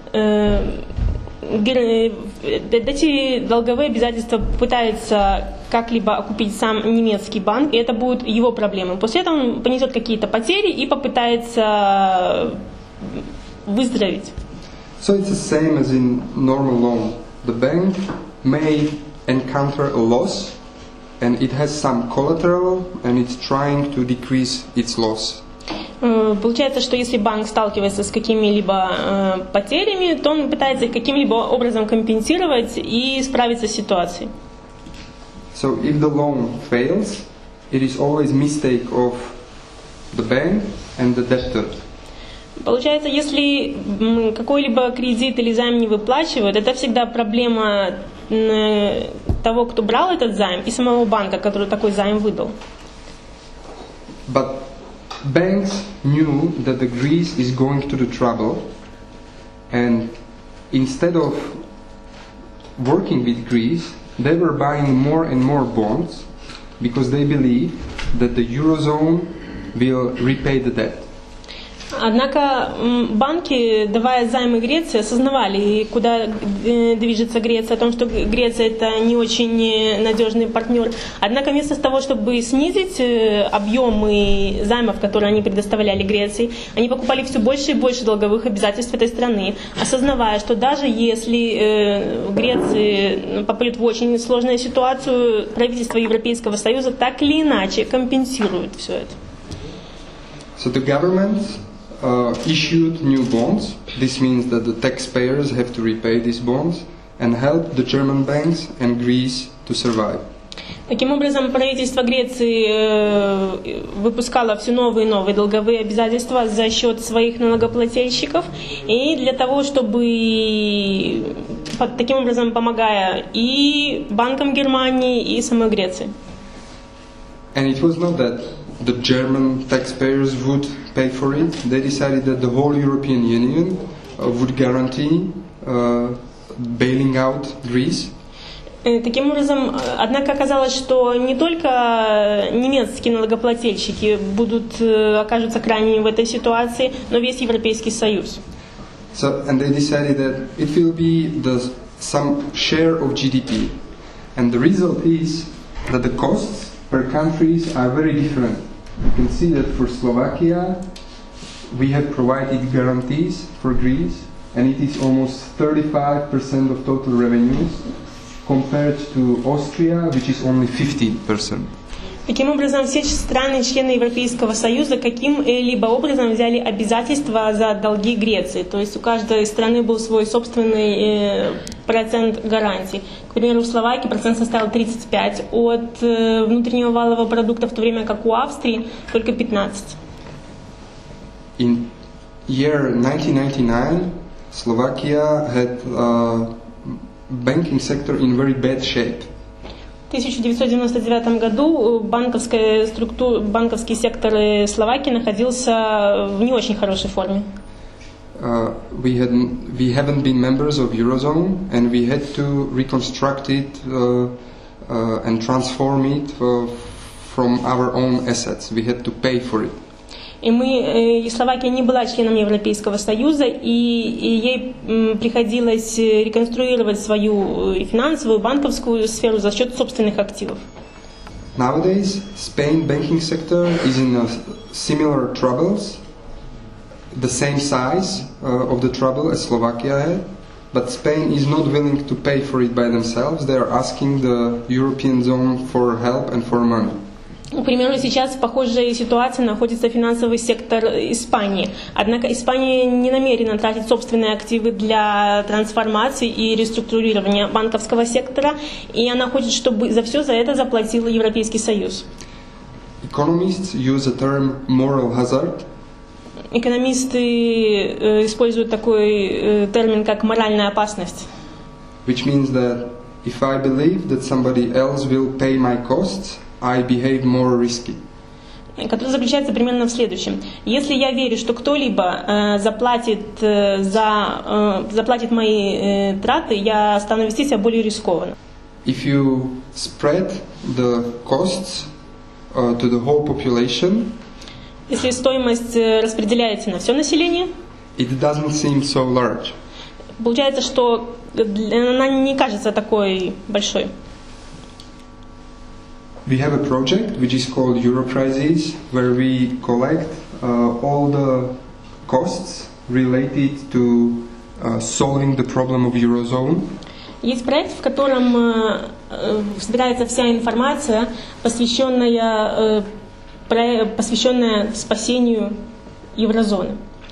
Эти долговые обязательства пытается как-либо окупить сам немецкий банк, и это будут его проблемы. После этого он понесет какие-то потери и попытается выздороветь. So it's the same as in normal loan. The bank may encounter a loss, and it has some collateral, and it's trying to decrease its loss. Получается, что если банк сталкивается с какими-либо потерями, то он пытается их каким-либо образом компенсировать и справиться с ситуацией. So if the loan fails, it is always mistake of the bank and the debtor. Получается, если какой-либо кредит или займ не выплачивают, это всегда проблема того, кто брал этот займ, и самого банка, который такой займ выдал. But banks knew that the Greece is going to the trouble, and instead of working with Greece, they were buying more and more bonds because they believe that the Eurozone will repay the debt. Однако банки, давая займы Греции, осознавали, куда движется Греция, о том, что Греция это не очень надежный партнер. Однако вместо того, чтобы снизить объемы займов, которые они предоставляли Греции, они покупали все больше и больше долговых обязательств этой страны, осознавая, что даже если Греция попадет в очень сложную ситуацию, правительство Европейского Союза так или иначе компенсирует все это. So the government issued new bonds. This means that the taxpayers have to repay these bonds and help the German banks and Greece to survive. Таким образом, правительство Греции выпускало все новые и новые долговые обязательства за счет своих налогоплательщиков, и для того, чтобы таким образом помогая и банкам Германии, и самой Греции. And it was not that the German taxpayers would pay for it. They decided that the whole European Union would guarantee bailing out Greece. Таким образом, однако оказалось, что не только немецкие налогоплательщики окажутся крайними в этой ситуации, но весь Европейский Союз. And they decided that it will be some share of GDP. And the result is that the costs per countries are very different. You can see that for Slovakia, we have provided guarantees for Greece, and it is almost 35% of total revenues, compared to Austria, which is only 15%. Таким образом, все страны, члены Европейского Союза, каким-либо образом взяли обязательства за долги Греции. То есть у каждой страны был свой собственный процент гарантий. К примеру, в Словакии процент составил 35% от внутреннего валового продукта, в то время как у Австрии только 15%. In year 1999, Slovakia had banking sector in very bad shape. В 1999 году банковский сектор Словакии находился в не очень хорошей форме. We haven't been members of Eurozone, and we had to reconstruct it and transform it from our own assets. We had to pay for it. И Словакия не была членом Европейского Союза, и ей приходилось реконструировать свою финансовую, банковскую сферу за счет собственных активов. Nowadays, Spain banking sector is in similar troubles, the same size of the trouble as Slovakia had, but Spain is not willing to pay for it by themselves. They are asking the European zone for help and for money. К примеру, сейчас в похожей ситуации находится финансовый сектор Испании. Однако Испания не намерена тратить собственные активы для трансформации и реструктурирования банковского сектора, и она хочет, чтобы за это заплатил Европейский Союз. Economists use the term moral hazard. Экономисты используют такой термин, как моральная опасность. Which means that if I believe that somebody else will pay my costs, I behave more risky. Который заключается примерно в следующем. Если я верю, что кто-либо заплатит мои траты, я стану вести себя более рискованно. If you spread the costs to the whole population, если стоимость распределяется на все население, it doesn't seem so large. Получается, что она не кажется такой большой. We have a project which is called Eurocrisis, where we collect all the costs related to solving the problem of Eurozone. Есть проект, в котором собирается вся информация, посвященная спасению еврозоны.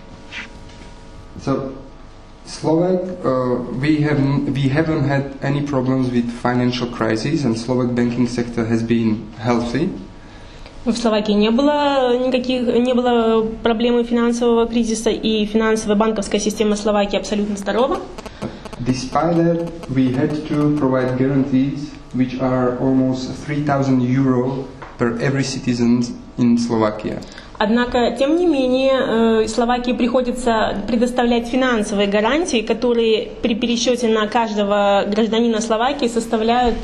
So, Slovak, we haven't had any problems with financial crisis, and Slovak banking sector has been healthy. В Словакии не было проблемы финансового кризиса, и финансовая банковская система Словакии абсолютно здорова. Despite that, we had to provide guarantees, which are almost 3,000 euro per every citizen in Slovakia. Однако, тем не менее, Словакии приходится предоставлять финансовые гарантии, которые при пересчете на каждого гражданина Словакии составляют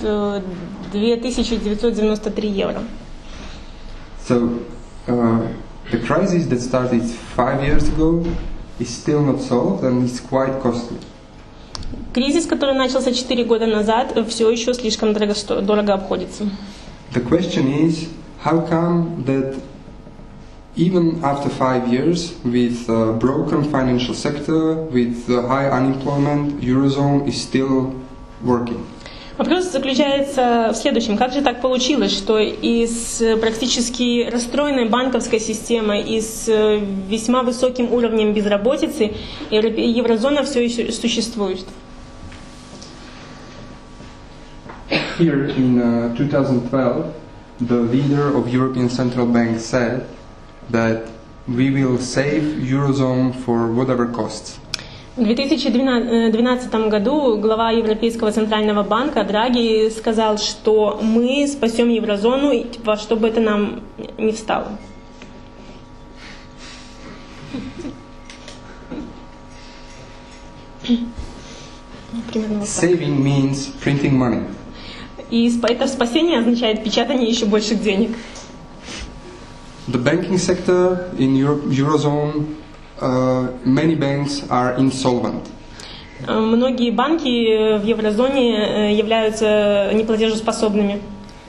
2993 евро. So, the crisis that started 5 years ago is still not solved, and it's quite costly. Кризис, который начался 4 года назад, все еще слишком дорого обходится. The question is, how come that even after 5 years, with a broken financial sector, with high unemployment, Eurozone is still working? Вопрос заключается в следующем. Как же так получилось, что из практически расстроенной банковской системы и с весьма высоким уровнем безработицы еврозона все еще существует? here in 2012, the leader of European Central Bank said that we will save Eurozone for whatever costs. В 2012 году глава Европейского центрального банка Драги сказал, что мы спасем еврозону, во что бы это нам ни встало. Saving means printing money. И это спасение означает печатание еще больших денег. The banking sector in Eurozone, many banks are insolvent. Многие банки в еврозоне являются неплатежеспособными.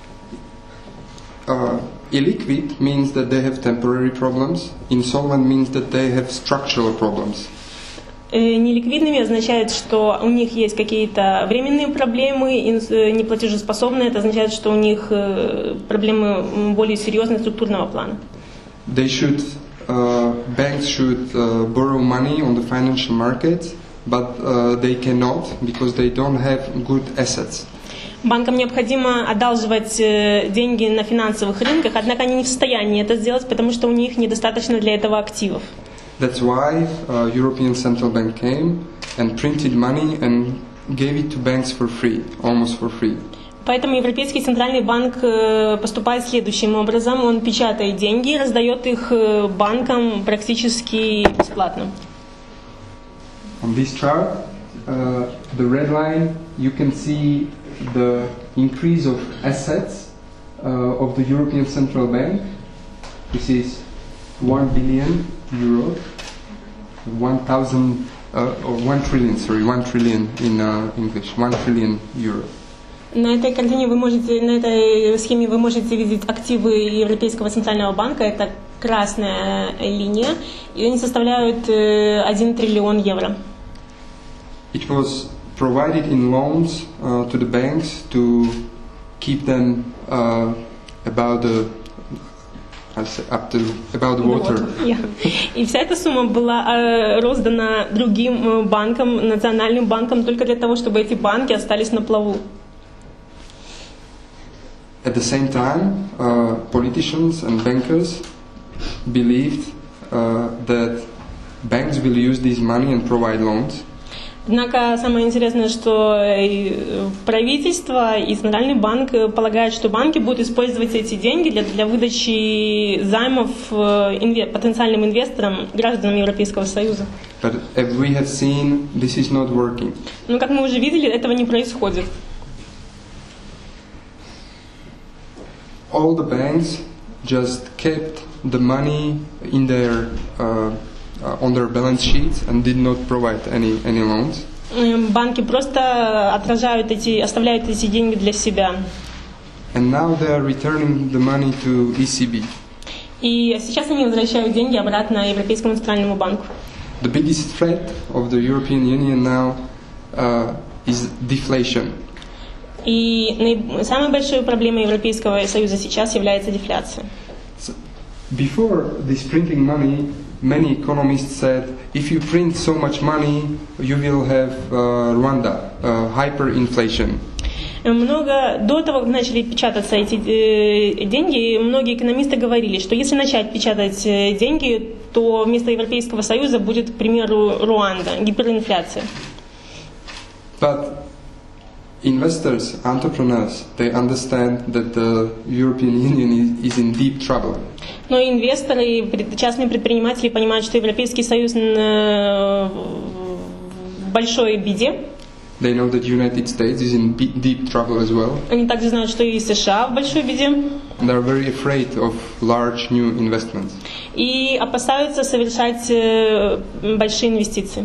Illiquid means that they have temporary problems. Insolvent means that they have structural problems. Неликвидными означает, что у них есть какие-то временные проблемы, неплатежеспособные это означает, что у них проблемы более серьезные структурного плана. Banks should borrow money on the financial markets, but they cannot because they don't have good assets. Банкам необходимо одалживать деньги на финансовых рынках, однако они не в состоянии это сделать, потому что у них недостаточно для этого активов. That's why European Central Bank came and printed money and gave it to banks for free, almost for free. Поэтому Европейский центральный банк поступает следующим образом: он печатает деньги и раздает их банкам практически бесплатно. On this chart, the red line, you can see the increase of assets of the European Central Bank. This is 1 billion euro, 1 trillion in English, 1 trillion euro. На этой картине на этой схеме вы можете видеть активы Европейского центрального банка. Это красная линия, и они составляют 1 триллион евро. It was provided in loans to the banks to keep them about the water. Yeah. И вся эта сумма была роздана другим банкам, национальным банкам, только для того, чтобы эти банки остались на плаву. At the same time, politicians and bankers believed that banks will use this money and provide loans. Однако самое интересное, что правительство и Центральный банк полагают, что банки будут использовать эти деньги для выдачи займов потенциальным инвесторам, гражданам Европейского Союза. But as we have seen, this is not working. Но, как мы уже видели, этого не происходит. All the banks just kept the money in their on their balance sheets and did not provide any loans. Банки просто оставляют эти деньги для себя. And now they are returning the money to ECB. И сейчас они возвращают деньги обратно Европейскому центральному банку. The biggest threat of the European Union now is deflation. И самой большой проблемой Европейского Союза сейчас является дефляция. Before this printing money, many economists said, if you print so much money, you will have Rwanda, hyperinflation. До того, как начали печататься эти деньги, многие экономисты говорили, что если начать печатать деньги, то вместо Европейского Союза будет, к примеру, Руанда, гиперинфляция. But investors, entrepreneurs, they understand that the European Union is in deep trouble. Но инвесторы, частные предприниматели понимают, что Европейский Союз в большой беде. They know that United States is in deep trouble as well. Они также знают, что и США в большой беде. And they are very afraid of large new investments. И опасаются совершать большие инвестиции.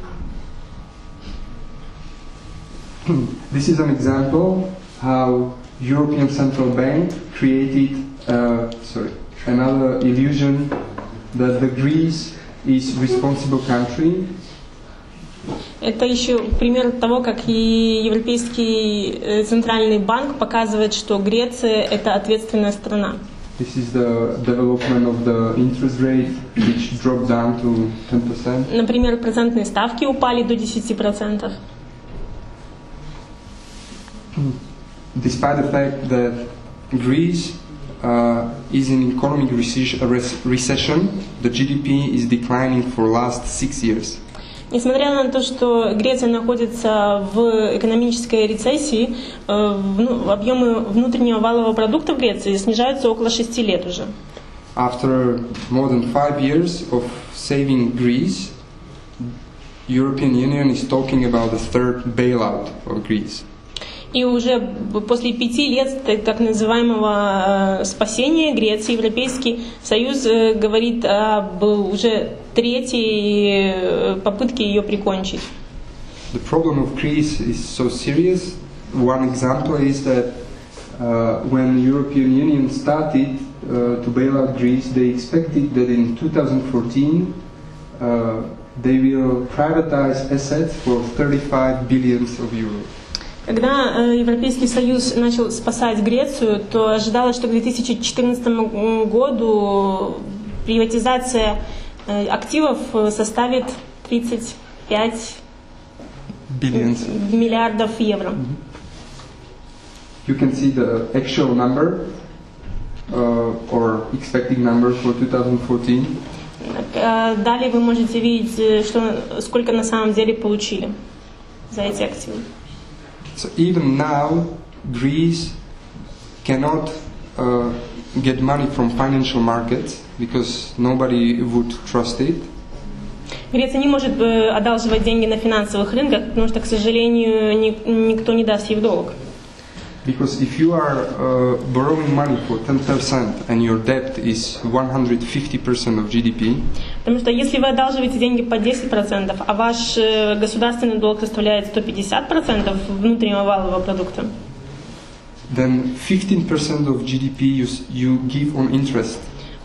This is an example how European Central Bank created another illusion that the Greece is responsible country. Это еще пример того, как и Европейский центральный банк показывает, что Греция – это ответственная страна. This is the development of the interest rate, which dropped down to 10%. Например, процентные ставки упали до 10%. despite the fact that Greece is in economic recession, the GDP is declining for last 6 years. Несмотря на то, что Греция находится в экономической рецессии, объемы внутреннего валового продукта в Греции снижаются около 6 лет уже. After more than 5 years of saving Greece, European Union is talking about the third bailout of Greece. И уже после 5 лет так называемого спасения Греции Европейский Союз говорит об уже третьей попытке ее прикончить. The problem of Greece is so serious. One example is that when the European Union started to bail out Greece, they expected that in 2014 they will privatize assets for 35 billion euros. Когда Европейский Союз начал спасать Грецию, то ожидалось, что к 2014 году приватизация активов составит 35 миллиардов евро. You can see the actual number or expected number for 2014. Далее вы можете видеть, сколько на самом деле получили за эти активы. So even now, Greece cannot get money from financial markets because nobody would trust it. Греция не может одалживать деньги на финансовых рынках, потому что, к сожалению, никто не даст ей в долг. Because if you are borrowing money for 10% and your debt is 150% of GDP, потому что если вы одалживаете деньги по 10%, а ваш государственный долг составляет 150% внутреннего валового продукта, then 15% of GDP you give on interest.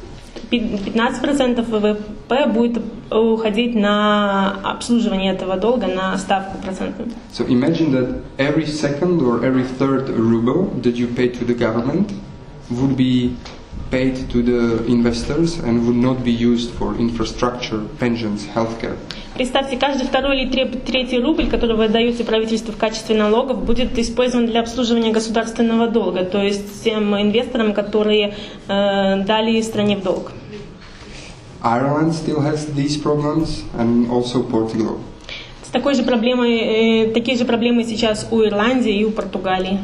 15% ВВП будет уходить на обслуживание этого долга, на ставку процентную. So imagine that every second or every third ruble that you pay to the government would be paid to the investors and would not be used for infrastructure, pensions, healthcare. Представьте, каждый второй или третий рубль, который вы отдаете правительству в качестве налогов, будет использован для обслуживания государственного долга, то есть тем инвесторам, которые дали стране в долг. Ireland still has these problems, and also Portugal. Такие же проблемы сейчас у Ирландии и у Португалии.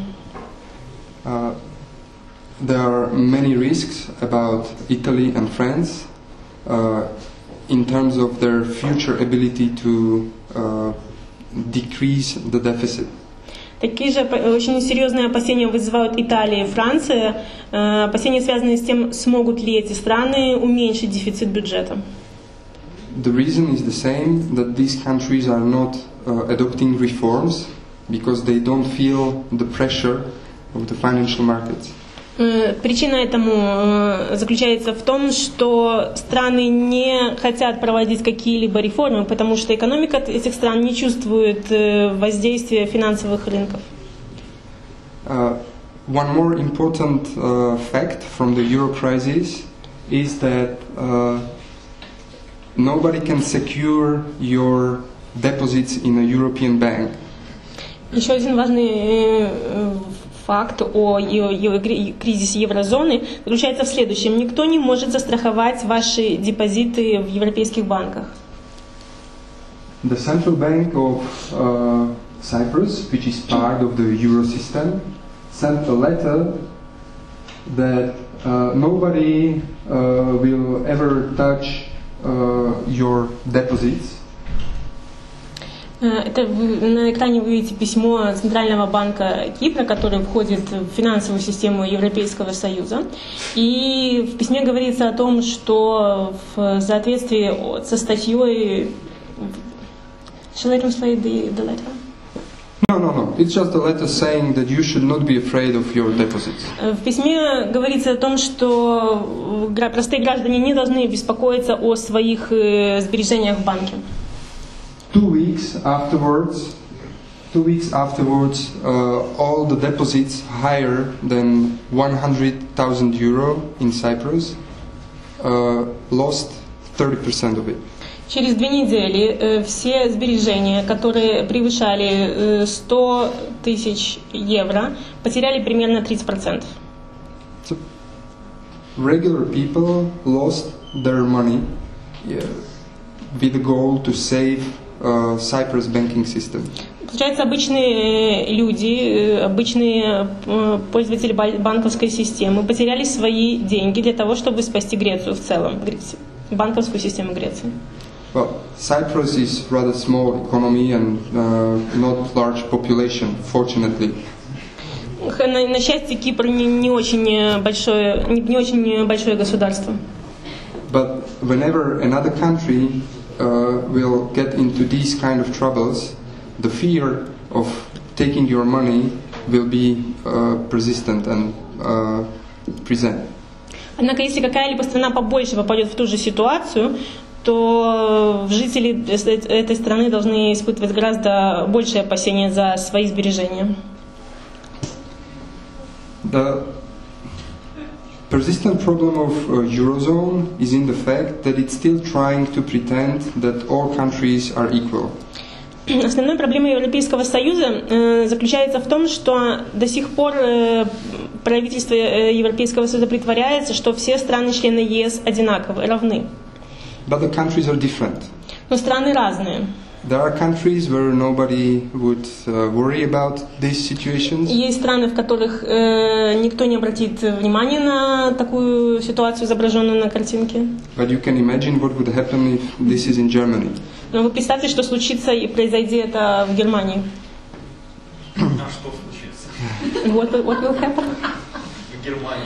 There are many risks about Italy and France in terms of their future ability to decrease the deficit. Такие же очень серьезные опасения вызывают Италия и Франция. Опасения, связанные с тем, смогут ли эти страны уменьшить дефицит бюджета. The reason is the same, that these countries are not adopting reforms because they don't feel the pressure of the financial markets. Причина этому заключается в том, что страны не хотят проводить какие-либо реформы, потому что экономика этих стран не чувствует воздействия финансовых рынков. One more important fact from the euro crisis is that nobody can secure your deposits in a European bank. Еще один важный факт о кризисе еврозоны заключается в следующем. Никто не может застраховать ваши депозиты в европейских банках. The central bank of Cyprus, which is part of the euro system, sent a letter that nobody will ever touch your deposits. Это на экране вы видите письмо Центрального банка Кипра, который входит в финансовую систему Европейского Союза. И в письме говорится о том, что в соответствии со статьей... Shall I translate the letter? No. It's just a letter saying that you should not be afraid of your deposits. В письме говорится о том, что простые граждане не должны беспокоиться о своих сбережениях в банке. 2 weeks afterwards, all the deposits higher than 100,000 euro in Cyprus lost 30% of it. Через 2 недели все сбережения, которые превышали 100 тысяч евро, потеряли примерно 30%. So regular people lost their money with the goal to save Cyprus banking system. Получается, обычные люди, обычные пользователи банковской системы потеряли свои деньги для того, чтобы спасти Грецию в целом, банковскую систему Греции. Well, Cyprus is rather small economy and not large population, fortunately. На счастье, Кипр не очень большое государство. But whenever another country will get into these kind of troubles, the fear of taking your money will be persistent and present. Однако, если какая-либо страна побольше попадет в ту же ситуацию, то жители этой страны должны испытывать гораздо большее опасение за свои сбережения. The persistent problem of Eurozone is in the fact that it's still trying to pretend that all countries are equal. Основной проблемой Европейского Союза заключается в том, что до сих пор правительство Европейского Союза притворяется, что все страны-члены ЕС одинаковы, равны. But the countries are different. Но страны разные. There are countries where nobody would worry about these situations. Есть страны, в которых никто не обратит внимания на такую ситуацию, изображенную на картинке. But you can imagine what would happen if this is in Germany. Но вы представьте, что случится и произойди это в Германии. А что случится? What will happen? В Германии.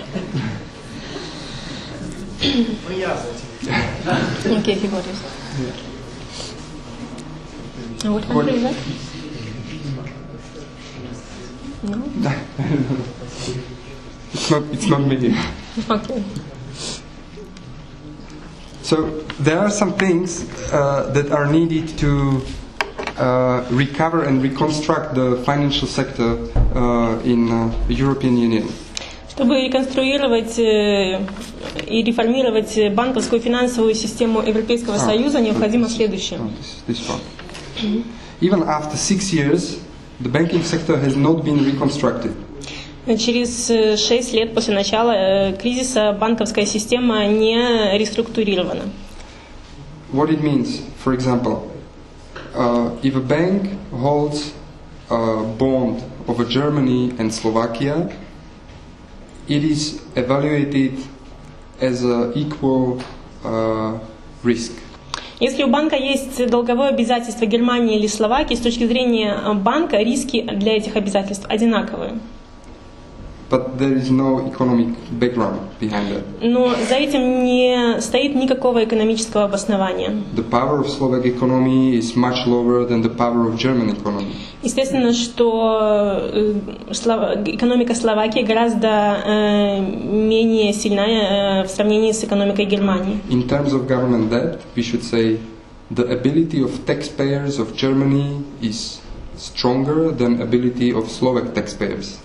Ну я за этим. Okay, фигурис. What country is that? No? It's not me. Okay. So there are some things that are needed to recover and reconstruct the financial sector in the European Union. Чтобы реконструировать и реформировать банковскую и финансовую систему Европейского Союза, необходимо следующее. This one. Even after 6 years, the banking sector has not been reconstructed. Через 6 лет после начала кризиса банковская система не реструктурирована. What it means, for example, if a bank holds a bond of Germany and Slovakia, it is evaluated as an equal risk. Если у банка есть долговое обязательство Германии или Словакии, с точки зрения банка риски для этих обязательств одинаковые. But there is no economic background behind that. Но за этим не стоит никакого экономического обоснования. The power of Slovak economy is much lower than the power of German economy. Естественно, что экономика Словакии гораздо менее сильная в сравнении с экономикой Германии. In terms of government debt, we should say the ability of taxpayers of Germany is stronger than ability of Slovak taxpayers.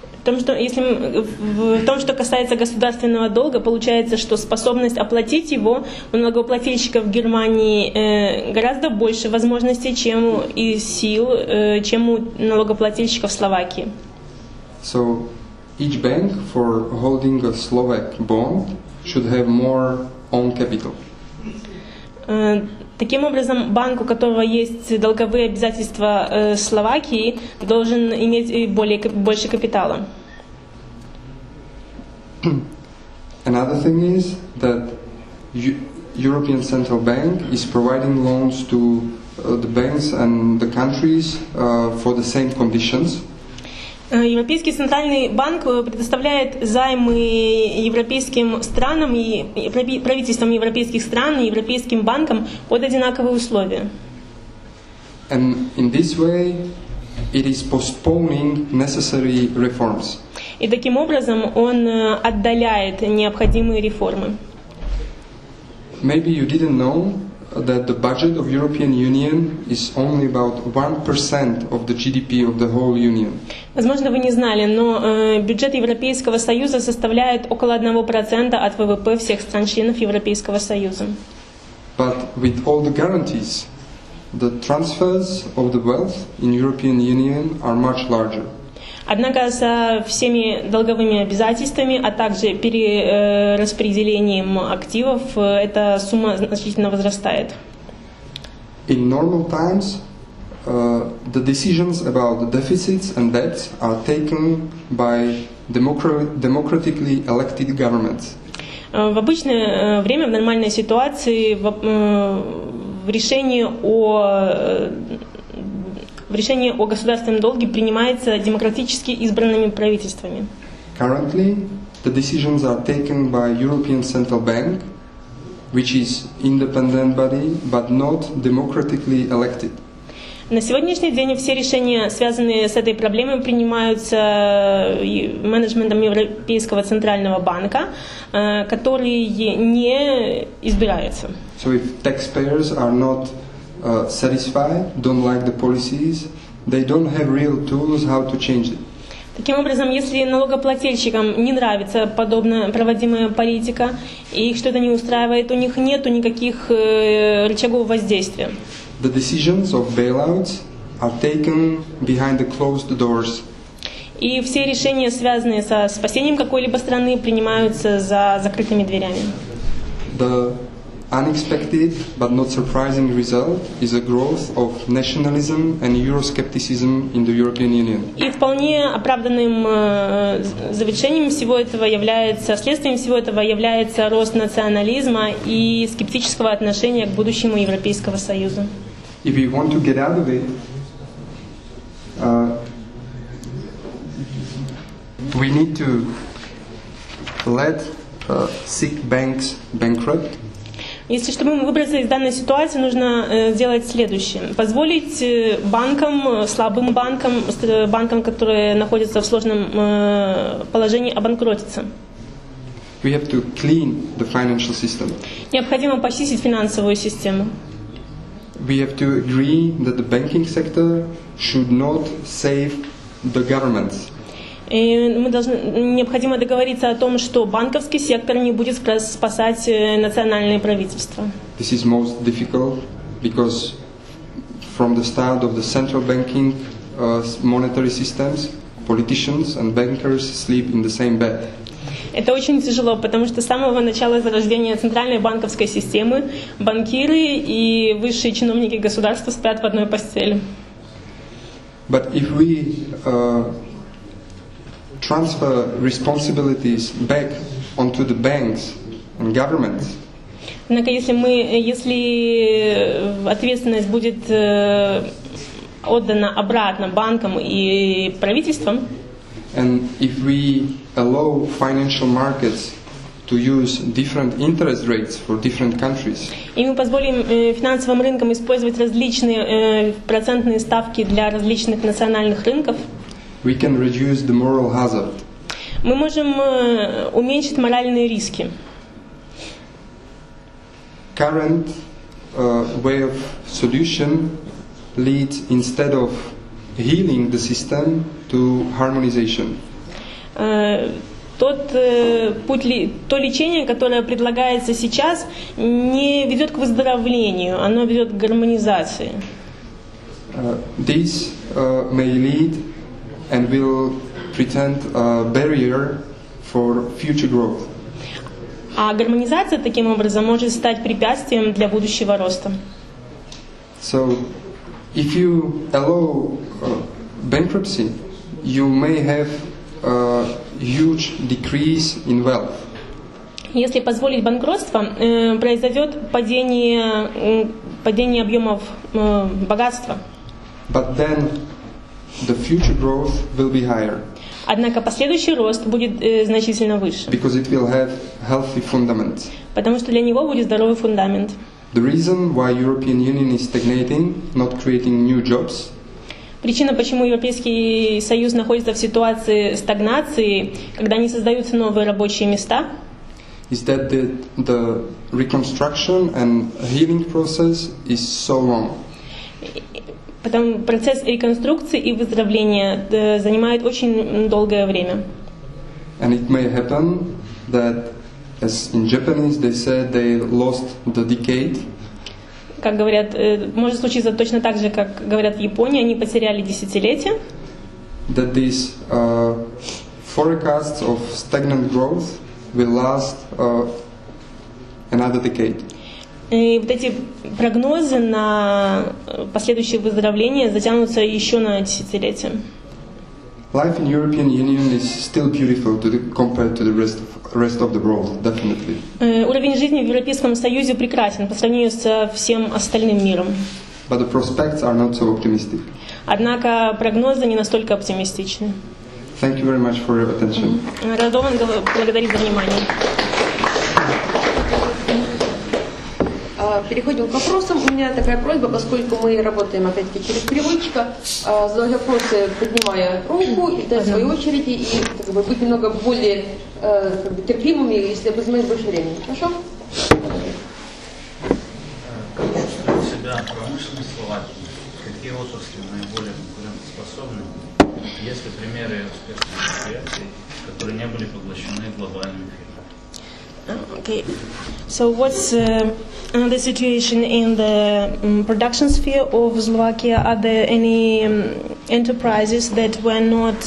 В том, что касается государственного долга, получается, что способность оплатить его у налогоплательщиков Германии гораздо больше возможностей, чем и сил, чем у налогоплательщиков Словакии. So each bank for holding a Slovak bond should have more own capital. Таким образом, банк, у которого есть долговые обязательства Словакии, должен иметь больше капитала. Another thing is that European Central Bank is providing loans to the banks and the countries for the same conditions. Европейский центральный банк предоставляет займы европейским странам и правительствам европейских стран и европейским банкам под одинаковые условия. And in this way, it is postponing necessary reforms. И таким образом он отдаляет необходимые реформы. Maybe you didn't know that the budget of European Union is only about 1% of the GDP of the whole Union. Возможно, вы не знали, но бюджет Европейского Союза составляет около 1% от ВВП всех стран-членов Европейского Союза. But with all the guarantees, the transfers of the wealth in European Union are much larger. Однако со всеми долговыми обязательствами, а также перераспределением активов, эта сумма значительно возрастает. In normal times, the decisions about the deficits and debts are taken by democratically elected governments. В обычное время, в нормальной ситуации, решение о государственном долге принимается демократически избранными правительствами. Currently, the decisions are taken by European Central Bank, which is independent body, but not democratically elected. На сегодняшний день все решения, связанные с этой проблемой, принимаются менеджментом Европейского Центрального банка, который не избирается. So if taxpayers are not satisfied, don't like the policies, they don't have real tools how to change it. Таким образом, если налогоплательщикам не нравится подобно проводимая политика и их что-то не устраивает, у них нет никаких рычагов воздействия. The decisions of bailouts are taken behind the closed doors. И все решения, связанные со спасением какой-либо страны, принимаются за закрытыми дверями. The unexpected but not surprising result is a growth of nationalism and Euroscepticism in the European Union. И вполне оправданным завершением всего этого является, следствием всего этого является рост национализма и скептического отношения к будущему Европейского Союза. If we want to get out of it, we need to let sick banks bankrupt. Если чтобы выбраться из данной ситуации, нужно сделать следующее: позволить банкам, слабым банкам, банкам, которые находятся в сложном положении, обанкротиться. We have to clean the financial system. Необходимо почистить финансовую систему. We have to agree that the banking sector should not save the governments. И необходимо договориться о том, что банковский сектор не будет спасать национальные правительства. This is most difficult because from the start of the central banking monetary systems, politicians and bankers sleep in the same bed. Это очень тяжело, потому что с самого начала зарождения центральной банковской системы банкиры и высшие чиновники государства спят в одной постели. But if we transfer responsibilities back onto the banks and governments, однако если ответственность будет отдана обратно банкам и правительствам, and if we allow financial markets to use different interest rates for different countries, и мы позволим финансовым рынкам использовать различные процентные ставки для различных национальных рынков, we can reduce the moral hazard. Мы можем уменьшить моральные риски. Current way of solution leads, instead of healing the system, to harmonization. То лечение, которое предлагается сейчас, не ведет к выздоровлению, оно ведет к гармонизации. This may lead and will present a barrier for future growth. А гармонизация таким образом может стать препятствием для будущего роста. So, if you allow bankruptcy, you may have a huge decrease in wealth. Если позволить банкротство, произойдет падение объемов богатства. But then the future growth will be higher. Однако последующий рост будет значительно выше. Because it will have healthy fundamentals. Потому что для него будет здоровый фундамент. The reason why European Union is stagnating, not creating new jobs, причина, почему Европейский Союз находится в ситуации стагнации, когда не создаются новые рабочие места, is that the reconstruction and healing process is so long. Потому процесс реконструкции и выздоровления занимает очень долгое время. And it may happen that, as in Japanese they said, they lost the decade Как говорят, может случиться точно так же, как говорят в Японии, они потеряли десятилетия. That these forecasts of stagnant growth will last another decade. И вот эти прогнозы на последующее выздоровление затянутся еще на десятилетия. Life in European Union is still beautiful compared to the rest of the world, definitely. Уровень жизни в Европейском Союзе прекрасен по сравнению со всем остальным миром. But the prospects are not so optimistic. Однако прогнозы не настолько оптимистичны. Thank you very much for your attention. Радован благодарит за внимание. Переходим к вопросам. У меня такая просьба, поскольку мы работаем опять-таки через переводчика, задавать вопросы, поднимая руку, и в свою очередь, и быть немного более терпимыми, если бы занимать больше времени. Хорошо? Как чувствует себя промышленность Словакии? Какие отрасли наиболее конкурентоспособны? Есть ли примеры успешных предприятий, которые не были поглощены глобальными фирмами? Okay, so what's the situation in the production sphere of Slovakia? Are there any enterprises that were not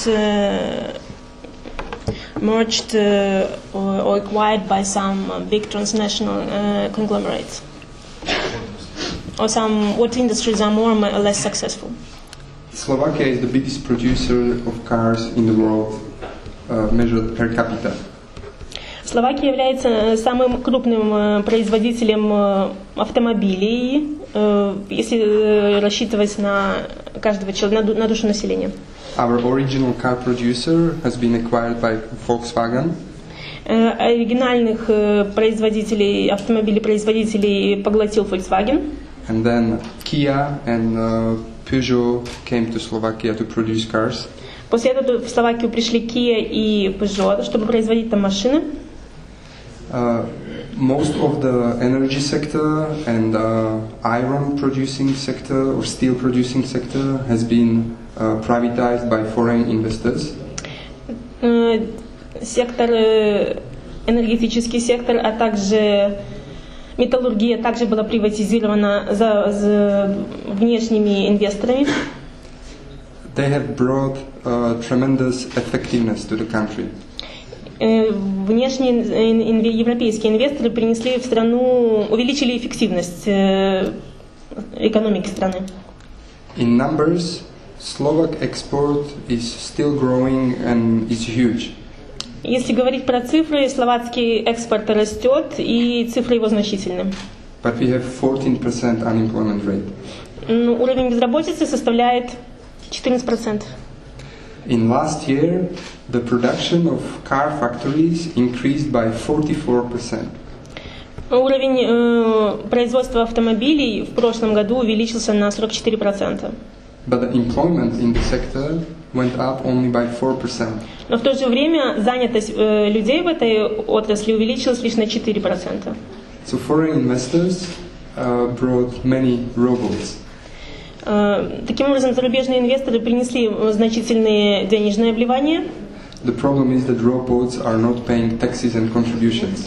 merged or acquired by some big transnational conglomerates? Or what industries are more or less successful? Slovakia is the biggest producer of cars in the world, measured per capita. Словакия является самым крупным производителем автомобилей, если рассчитывать на каждого человека, на душу населения. Our original car producer has been acquired by Volkswagen. Оригинальных автомобилей-производителей поглотил Volkswagen. And then Kia and Peugeot came to Slovakia to produce cars. После этого в Словакию пришли Kia и Peugeot, чтобы производить там машины. Most of the energy sector and iron producing sector or steel producing sector has been privatized by foreign investors. Энергетический сектор, а также металлургия также была приватизирована за внешними инвесторами. They have brought tremendous effectiveness to the country. Внешние европейские инвесторы принесли в страну, увеличили эффективность экономики страны. In numbers, Slovak export is still growing and is huge. Если говорить про цифры, словацкий экспорт растет, и цифры его значительны. But we have 14% unemployment rate. Уровень безработицы составляет 14%. In last year, the production of car factories increased by 44%. Уровень производства автомобилей в прошлом году увеличился на 44%. But the employment in the sector went up only by 4%. Но в то же время занятость людей в этой отрасли увеличилась лишь на 4%. So foreign investors brought many robots. Таким образом, зарубежные инвесторы принесли значительные денежные вливания. The problem is that robots are not paying taxes and contributions.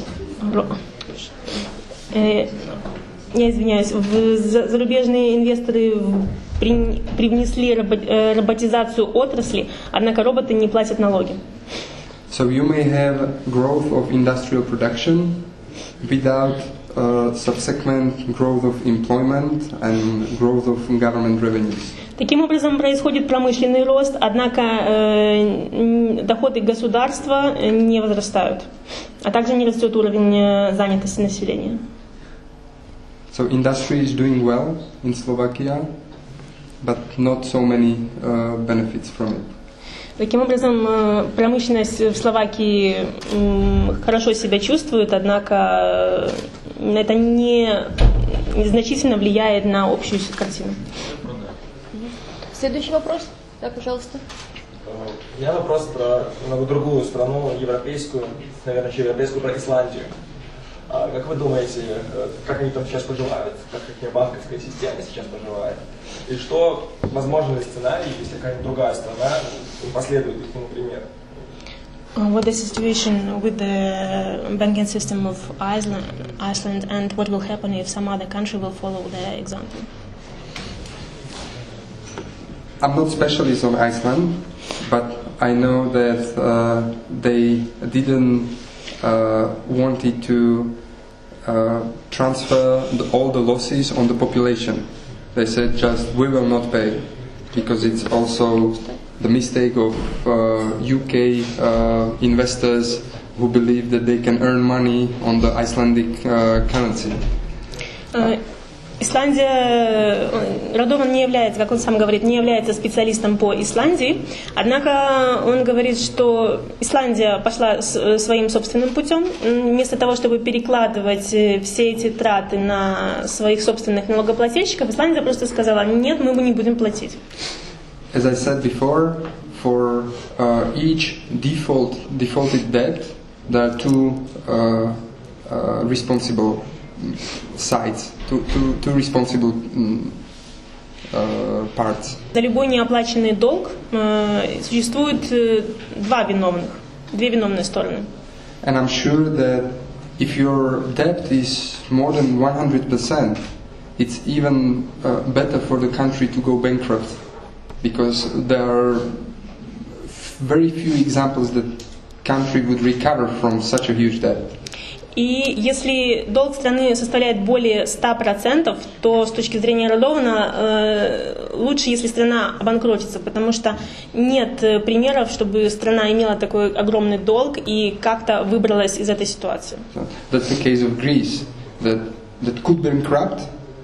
Я извиняюсь, зарубежные инвесторы привнесли роботизацию отрасли, однако роботы не платят налоги. So you may have growth of industrial production without subsequent growth of employment and growth of government revenues. Таким образом происходит промышленный рост, однако доходы государства не возрастают, а также не растет уровень занятости населения. So industry is doing well in Slovakia, but not so many benefits from it. Таким образом, промышленность в Словакии хорошо себя чувствует, однако это незначительно влияет на общую картину. Следующий вопрос. Да, пожалуйста. У меня вопрос про немного другую страну, европейскую, наверное, еще европейскую, про Исландию. Как вы думаете, как они там сейчас поживают, как их банковская система сейчас поживает? И что возможный сценарий, если какая-нибудь другая страна последует их, например? What the situation with the banking system of Iceland, and what will happen if some other country will follow their example? I'm not specialist on Iceland, but I know that they didn't wanted to transfer all the losses on the population. They said just we will not pay, because it's also the mistake of UK investors who believe that they can earn money on the Icelandic currency. Исландия, Радован не является, как он сам говорит, не является специалистом по Исландии, однако он говорит, что Исландия пошла своим собственным путем, вместо того, чтобы перекладывать все эти траты на своих собственных налогоплательщиков, Исландия просто сказала: нет, мы не будем платить. As I said before, for each defaulted debt, there are two responsible sides, two responsible parts. За любой неоплаченный долг существует две виновные стороны. And I'm sure that if your debt is more than 100%, it's even better for the country to go bankrupt, because there are very few examples that country would recover from such a huge debt. И если долг страны составляет более 100%, то с точки зрения Радована лучше, если страна обанкротится, потому что нет примеров, чтобы страна имела такой огромный долг и как-то выбралась из этой ситуации. So that's the case of Greece, that could bankrupt.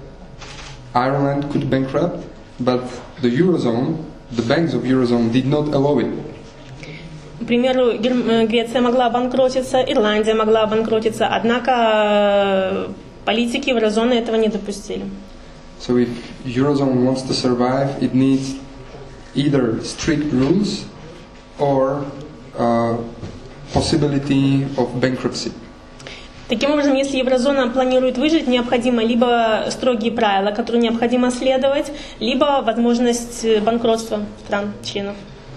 Ireland could bankrupt, but the Eurozone, the banks of Eurozone did not allow it. К примеру, Греция могла обанкротиться, Ирландия могла обанкротиться, однако политики еврозоны этого не допустили. So if Eurozone wants to survive, it needs either strict rules or possibility of bankruptcy. Таким образом, если еврозона планирует выжить, необходимо либо строгие правила, которые необходимо следовать, либо возможность банкротства стран-членов.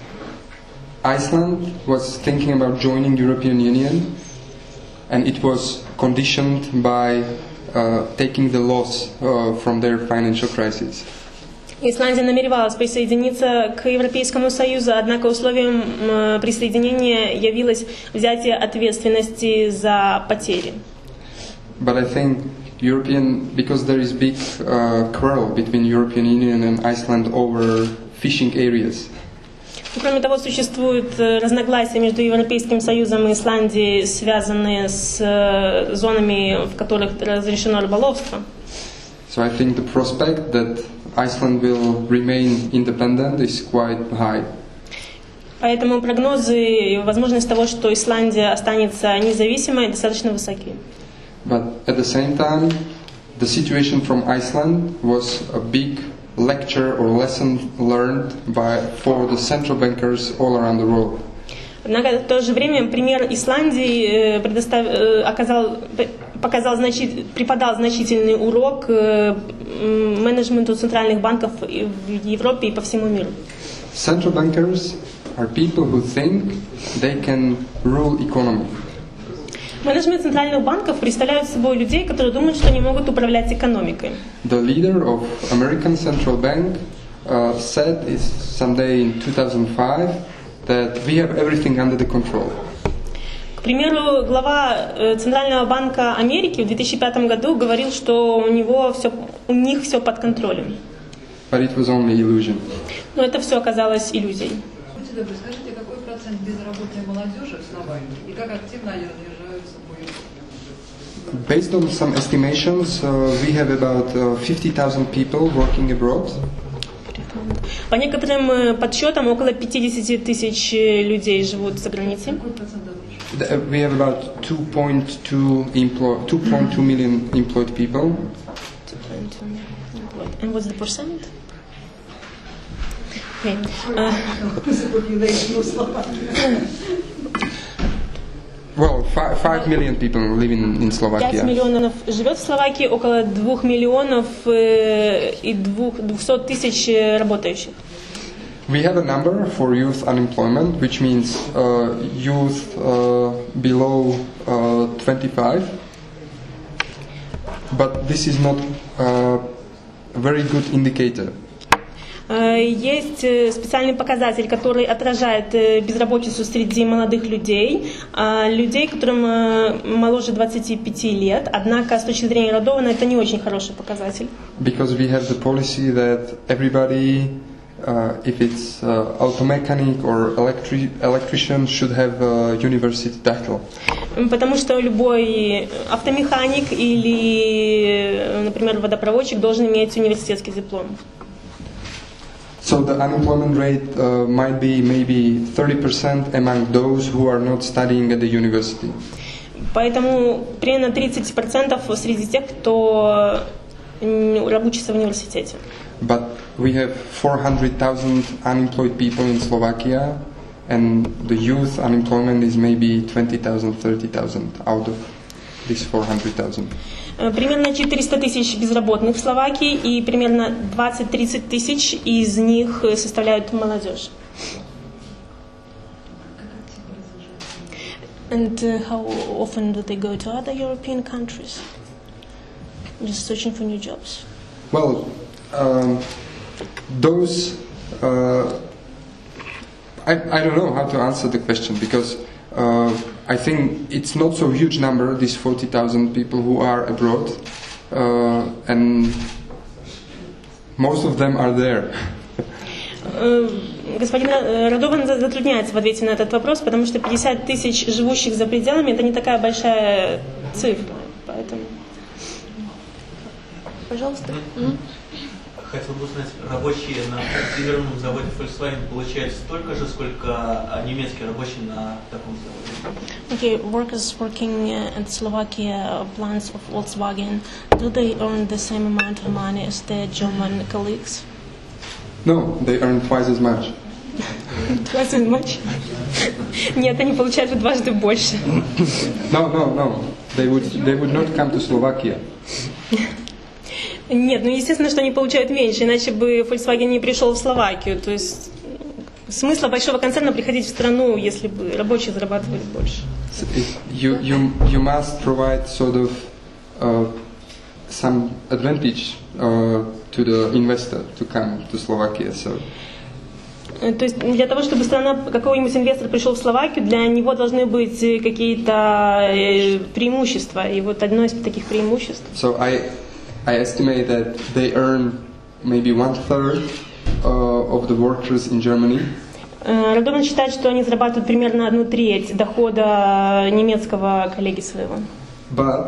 Iceland was thinking about joining European Union, and it was conditioned by taking the loss from their financial crisis. Исландия намеревалась присоединиться к Европейскому Союзу, однако условием присоединения явилось взятие ответственности за потери. But I think because there is big quarrel between European Union and Iceland over fishing areas. Кроме того, существуют разногласия между Европейским Союзом и Исландией, связанные с зонами, в которых разрешено рыболовство. So I think the prospect that Iceland will remain independent is quite high. Поэтому прогнозы и возможность того, что Исландия останется независимой, достаточно высоки. But at the same time, the situation from Iceland was a big lecture or lesson learned for the central bankers all around the world. Однако в то же время пример Исландии преподал значительный урок менеджменту центральных банков в Европе и по всему миру. Central bankers are people who think they can rule economy. Менеджмент центральных банков представляют собой людей, которые думают, что они могут управлять экономикой. The leader of American Central Bank said someday in 2005 that we have everything under the control. К примеру, глава Центрального банка Америки в 2005 году говорил, что у них все под контролем. But it was only illusion. Но это все оказалось иллюзией. Будьте добры, скажите, какой процент безработной молодежи в Словакии и как активно они разъезжаются по Европе? Based on some estimations, we have about 50,000 people working abroad. По некоторым подсчетам, около 50 тысяч людей живут за границей. Какой процент We have about 2.2 million employed people. 2.2 employed. And what's the percent? Okay. Well, 5 million people living in Slovakia. 5 миллионов живет в Словакии, около 2 миллионов и 200 тысяч работающих. We have a number for youth unemployment, which means youth below 25. But this is not a very good indicator. Есть специальный показатель, который отражает безработицу среди молодых людей, людей, которым моложе 25 лет. Однако, с точки зрения Радована, это не очень хороший показатель. Because we have the policy that everybody, if it's auto mechanic or electrician, should have a university title. Потому что любой автомеханик или, например, водопроводчик должен иметь университетский диплом. So the unemployment rate might be maybe 30% among those who are not studying at the university. Поэтому примерно 30% среди тех, кто учится в университете. But we have 400,000 unemployed people in Slovakia, and the youth unemployment is maybe 20,000, 30,000 out of these 400,000. Примерно 400 тысяч безработных в Словакии, и примерно 20-30 тысяч из них составляют молодежь. And how often do they go to other European countries? Just searching for new jobs. Well, those I don't know how to answer the question, because I think it's not so huge number, these 40,000 people who are abroad, and most of them are there. Господин Радован затрудняется в ответе на этот вопрос, потому что 50 тысяч живущих за пределами — это не такая большая цифра. Поэтому... Пожалуйста. Хотел бы узнать, рабочие на северном заводе Volkswagen получают столько же, сколько немецкие рабочие на таком заводе? Okay, workers working at Slovakia plants of Volkswagen, do they earn the same amount of money as their German colleagues? No, they earn twice as much. Twice as much? Нет, они получают в дважды больше. No. They would not come to Slovakia. Нет, ну естественно, что они получают меньше, иначе бы Volkswagen не пришел в Словакию. То есть смысла большого концерна приходить в страну, если бы рабочие зарабатывали больше. You must provide sort of some advantage to the investor to come to Slovakia. So. То есть для того, чтобы какой-нибудь инвестор пришел в Словакию, для него должны быть какие-то преимущества. И вот одно из таких преимуществ. So I estimate that they earn maybe 1/3 of the workers in Germany. Радован считает, что они зарабатывают примерно 1/3 дохода немецкого коллеги своего. But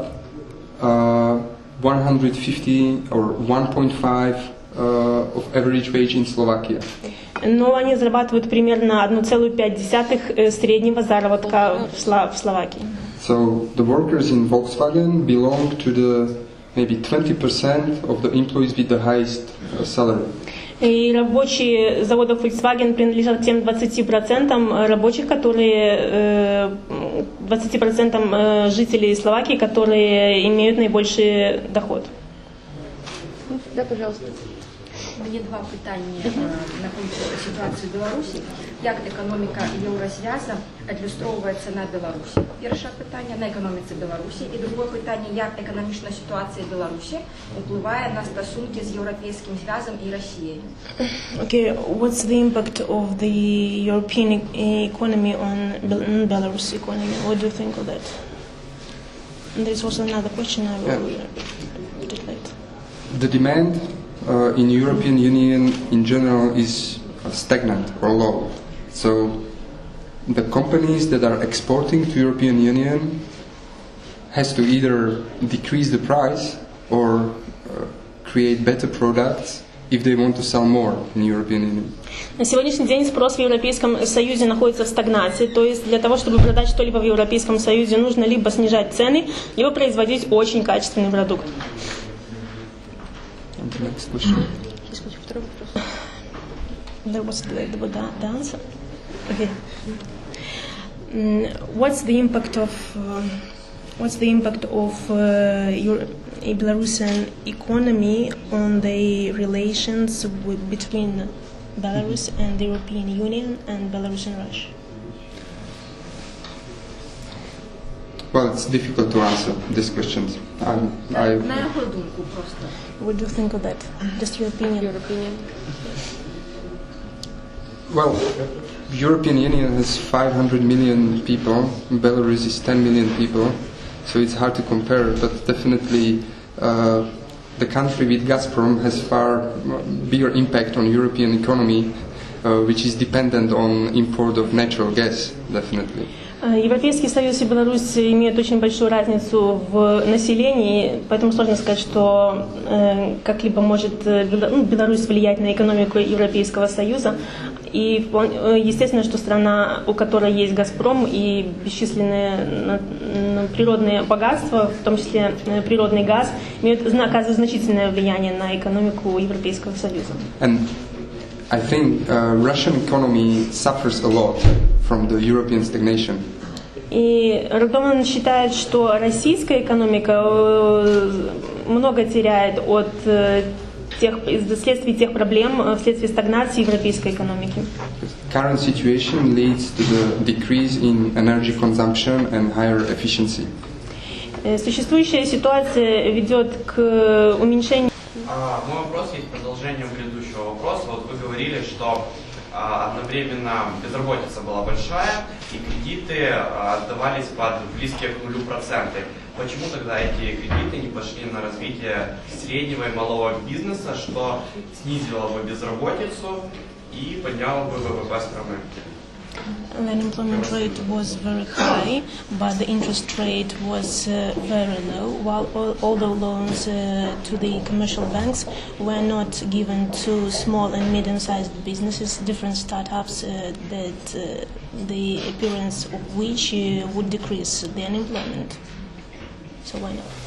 150 or 1.5 of average wage in Slovakia. Но они зарабатывают примерно 1,5 среднего заработка в Словакии. So the workers in Volkswagen belong to the maybe 20% of the employees with the highest salary. И рабочие заводов Volkswagen принадлежат к тем 20% рабочих, которые 20% жителей Словакии, которые имеют наибольший доход. Да, пожалуйста. Мені два питання на ситуацію в Білорусі. Як економіка Єврозв'язу адлюстровується на Білорусі? Перше питання на економіці Білорусі. І друге питання, як економічна ситуація в Білорусі впливає на стосунки з Європейським Зв'язом і Росією? Okay, what's the impact of the European economy on Belarus economy? What do you think of that? And there's also another question I will read it later. The demand in European Union in general is stagnant or low. So the companies that are exporting to European Union has to either decrease the price or create better products if they want to sell more in European Union. На сегодняшний день спрос в Европейском Союзе находится в стагнации, то есть для того, чтобы продать что-либо в Европейском Союзе, нужно либо снижать цены, либо производить очень качественный продукт. Next question. There was the answer. Okay. What's the impact of Belarusian economy on the relations between Belarus and the European Union and Belarus and Russia? Well, it's difficult to answer these questions. На його думку просто. What do you think of that? Just your opinion. Well, European Union has 500 million people. Belarus is 10 million people, so it's hard to compare. But definitely, the country with Gazprom has far bigger impact on European economy, which is dependent on import of natural gas. Definitely. Европейский Союз и Беларусь имеют очень большую разницу в населении, поэтому сложно сказать, что как-либо может Беларусь влиять на экономику Европейского Союза. И естественно, что страна, у которой есть «Газпром» и бесчисленные природные богатства, в том числе природный газ, оказывают значительное влияние на экономику Европейского Союза. And I think Russian economy suffers a lot from the European stagnation. И Радован считает, что российская экономика много теряет от вследствие тех проблем, вследствие стагнации европейской экономики. Current situation leads to the decrease in energy consumption and higher efficiency. Существующая ситуация ведет к уменьшению. Мой вопрос есть продолжением предыдущего вопроса. Вот вы говорили, что одновременно безработица была большая и кредиты отдавались под близкие к 0%. Почему тогда эти кредиты не пошли на развитие среднего и малого бизнеса, что снизило бы безработицу и подняло бы ВВП страны? The unemployment rate was very high, but the interest rate was very low, while all the loans to the commercial banks were not given to small and medium-sized businesses, different startups that the appearance of which would decrease the unemployment. So why not?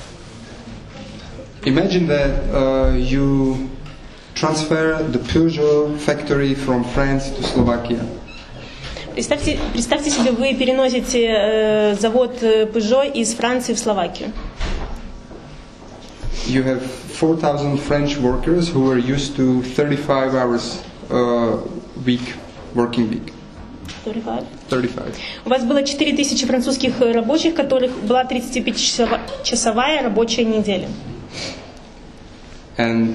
Imagine that you transfer the Peugeot factory from France to Slovakia. Представьте себе, вы переносите завод Peugeot из Франции в Словакию. You have 4,000 French workers who are used to 35 hours week, working week. 35. У вас было 4000 французских рабочих, у которых была 35-часовая рабочая неделя. And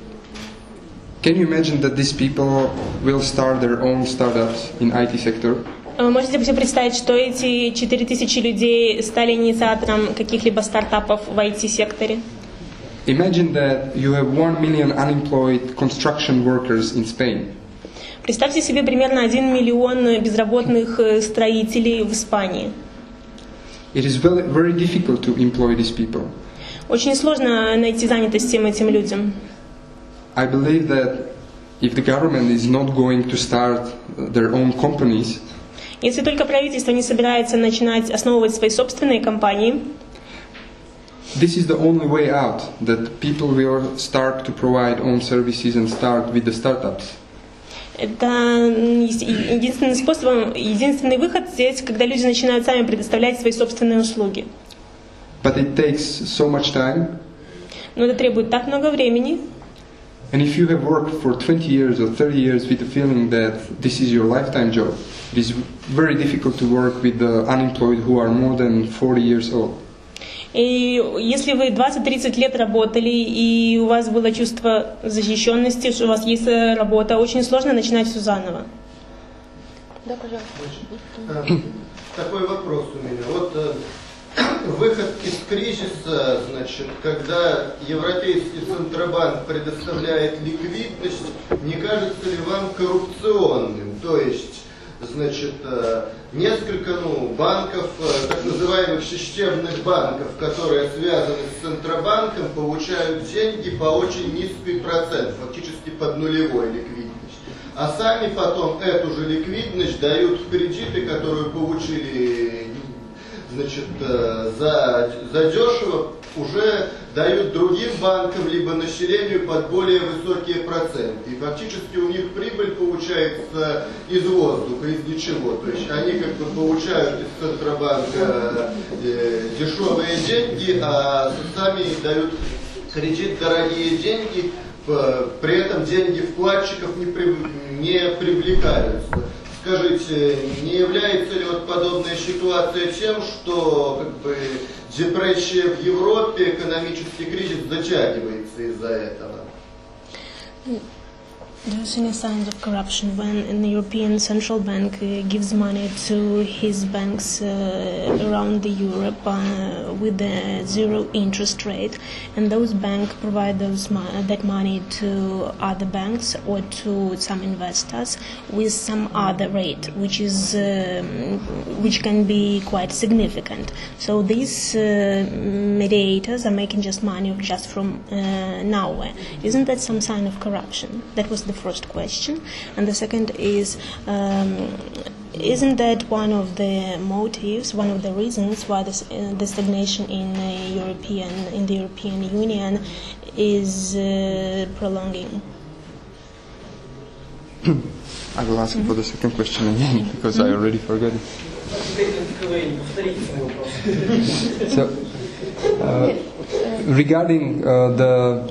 can you imagine that these people will start their own startups in IT sector? Можете себе представить, что эти 4000 людей стали инициатором каких-либо стартапов в IT-секторе? Imagine that you have 1 million unemployed construction workers in Spain. Представьте себе примерно 1 миллион безработных строителей в Испании. It is very difficult to employ these people. Очень сложно найти занятость всем этим людям. I believe that if the government is not going to start their own companies, если только правительство не собирается начинать основывать свои собственные компании, this is the only way out, that people will start to provide own services and start with the startups. Это единственный способ, единственный выход здесь, когда люди начинают сами предоставлять свои собственные услуги. But it takes so much time. Но это требует так много времени. And if you have worked for 20 years or 30 years with the feeling that this is your lifetime job, it is very difficult to work with the unemployed who are more than 40 years old. И если вы 20-30 лет работали, и у вас было чувство защищенности, что у вас есть работа, очень сложно начинать все заново. Да, пожалуйста. Такой вопрос у меня. Вот выход из кризиса, значит, когда Европейский Центробанк предоставляет ликвидность, не кажется ли вам коррупционным? То есть, значит, несколько банков, так называемых системных банков, которые связаны с Центробанком, получают деньги по очень низкий процент, фактически под нулевой ликвидностью. А сами потом эту же ликвидность дают в кредиты, которую получили, значит, за дешево, уже дают другим банкам либо населению под более высокие проценты. И фактически у них прибыль получается из воздуха, из ничего. То есть они как бы получают из Центробанка дешевые деньги, а сами дают кредит дорогие деньги при этом деньги вкладчиков не привлекаются. Скажите, не является ли вот подобная ситуация тем, что как бы депрессия в Европе, экономический кризис затягивается из-за этого? Do you see any signs of corruption when the European Central Bank gives money to his banks around Europe with a zero interest rate, and those banks provide that money to other banks or to some investors with some other rate, which can be quite significant. So these mediators are making just money just from nowhere. Isn't that some sign of corruption? That was the first question. And the second is, isn't that one of the motives, one of the reasons why the stagnation in the European Union is prolonging? I will ask for the second question again because I already forgot it. So, regarding the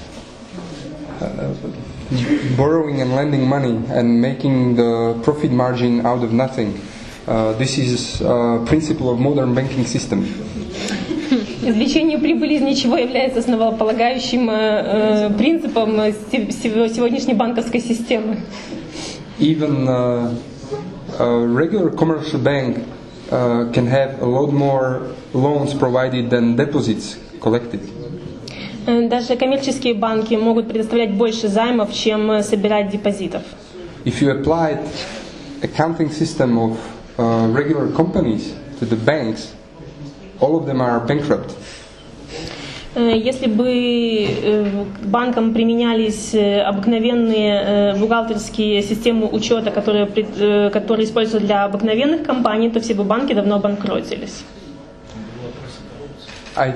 borrowing and lending money and making the profit margin out of nothing, this is a principle of modern banking system. Извлечение прибыли из ничего является основополагающим принципом сегодняшней банковской системы. Even a regular commercial bank can have a lot more loans provided than deposits collected. Даже коммерческие банки могут предоставлять больше займов, чем собирать депозитов. If you applied accounting system of regular companies to the banks, all of them are bankrupt. Если бы банкам применялись обыкновенные бухгалтерские системы учета, которые используются для обыкновенных компаний, то все бы банки давно обанкротились. I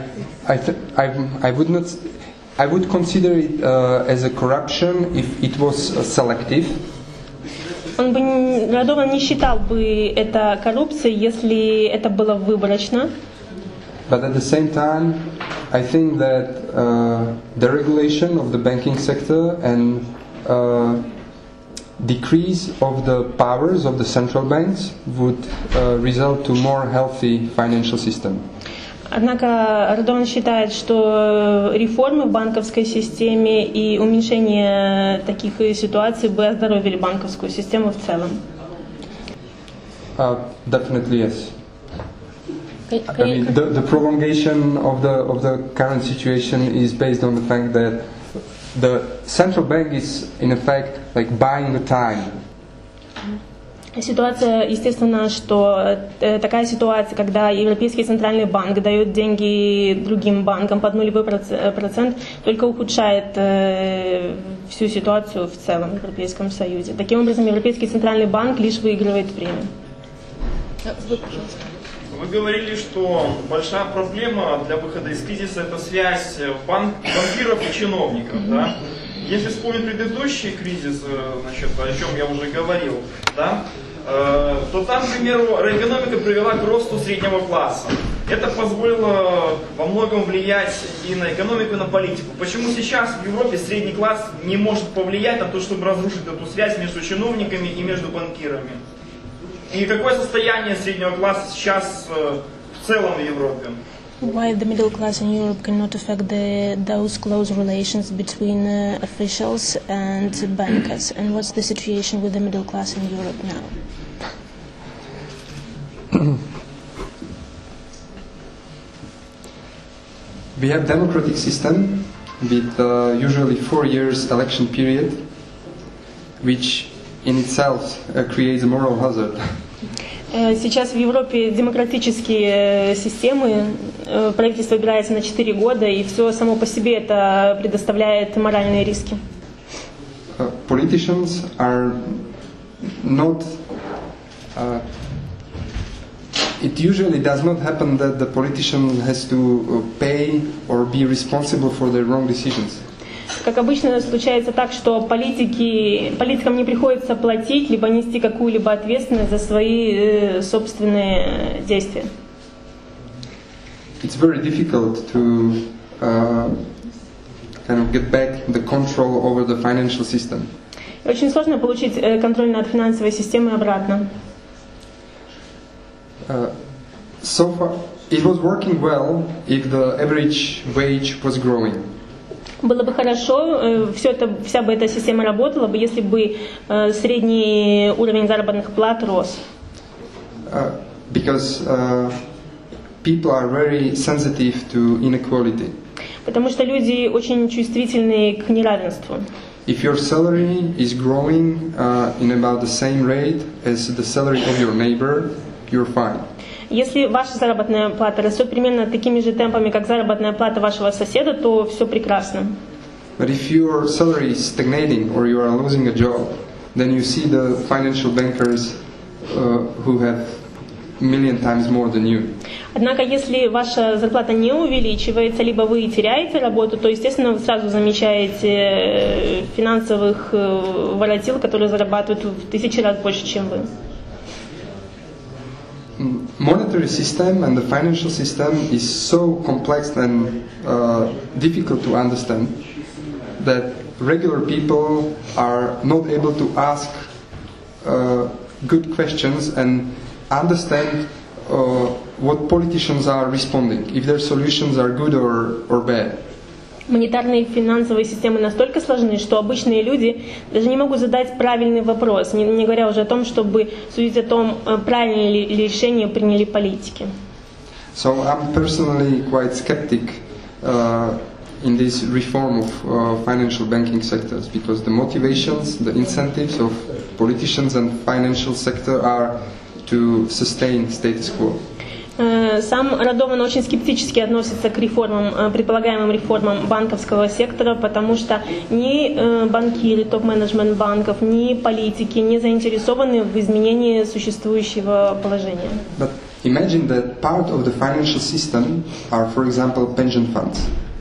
would consider it as a corruption if it was selective. Радован не считал бы это коррупцией, если это было выборочно. But at the same time, I think that the regulation of the banking sector and decrease of the powers of the central banks would result to more healthy financial system. Однако Радован считает, что реформы в банковской системе и уменьшение таких ситуаций бы оздоровили банковскую систему в целом. Definitely yes. I mean, the prolongation of the current situation is based on the fact that the central bank is in effect like buying the time. Ситуация, естественно, что такая ситуация, когда Европейский центральный банк дает деньги другим банкам под нулевой процент, только ухудшает всю ситуацию в целом в Европейском Союзе. Таким образом, Европейский центральный банк лишь выигрывает время. Вы говорили, что большая проблема для выхода из кризиса – это связь банкиров и чиновников, да? Если вспомнить предыдущий кризис, значит, о чем я уже говорил, да, то там, к примеру, экономика привела к росту среднего класса. Это позволило во многом влиять и на экономику, и на политику. Почему сейчас в Европе средний класс не может повлиять на то, чтобы разрушить эту связь между чиновниками и между банкирами? И какое состояние среднего класса сейчас в целом в Европе? Why the middle class in Europe cannot affect those close relations between officials and bankers? And what's the situation with the middle class in Europe now? We have democratic system with usually 4 years election period, which in itself creates a moral hazard. Сейчас в Европе демократические системы, правительство выбирается на 4 года, и все само по себе это предоставляет моральные риски. Politicians are not. It usually does not happen that the politician has to pay or be responsible for their wrong decisions. Как обычно случается так, что политикам не приходится платить, либо нести какую-либо ответственность за свои собственные действия. It's very difficult to kind of get back the control over the financial system. Очень сложно получить контроль над финансовой системой обратно. So far, it was working well if the average wage was growing. Было бы хорошо, вся бы эта система работала бы, если бы средний уровень заработных плат рос. Because people are very sensitive to inequality. Потому что люди очень чувствительны к неравенству. If your salary is growing in about the same rate as the salary of your neighbor, you're fine. Если ваша заработная плата растет примерно такими же темпами, как заработная плата вашего соседа, то все прекрасно. But if your salary is stagnating or you are losing a job, then you see the financial bankers who have a million times more than you. Однако, если ваша зарплата не увеличивается, либо вы теряете работу, то, естественно, вы сразу замечаете финансовых воротил, которые зарабатывают в 1000 раз больше, чем вы. Monetary system and the financial system is so complex and difficult to understand that regular people are not able to ask good questions and understand what politicians are responding, if their solutions are good or bad. Монетарные и финансовые системы настолько сложны, что обычные люди даже не могут задать правильный вопрос, не говоря уже о том, чтобы судить о том, правильное ли решение приняли политики. So I'm personally quite skeptic in this reform of financial banking sectors, because the motivations, the incentives of politicians and financial sector are to sustain status quo. Сам Радован очень скептически относится к реформам, предполагаемым реформам банковского сектора, потому что ни банкиры, топ-менеджмент банков, ни политики не заинтересованы в изменении существующего положения. But imagine that part of the financial system are, for example, pension funds.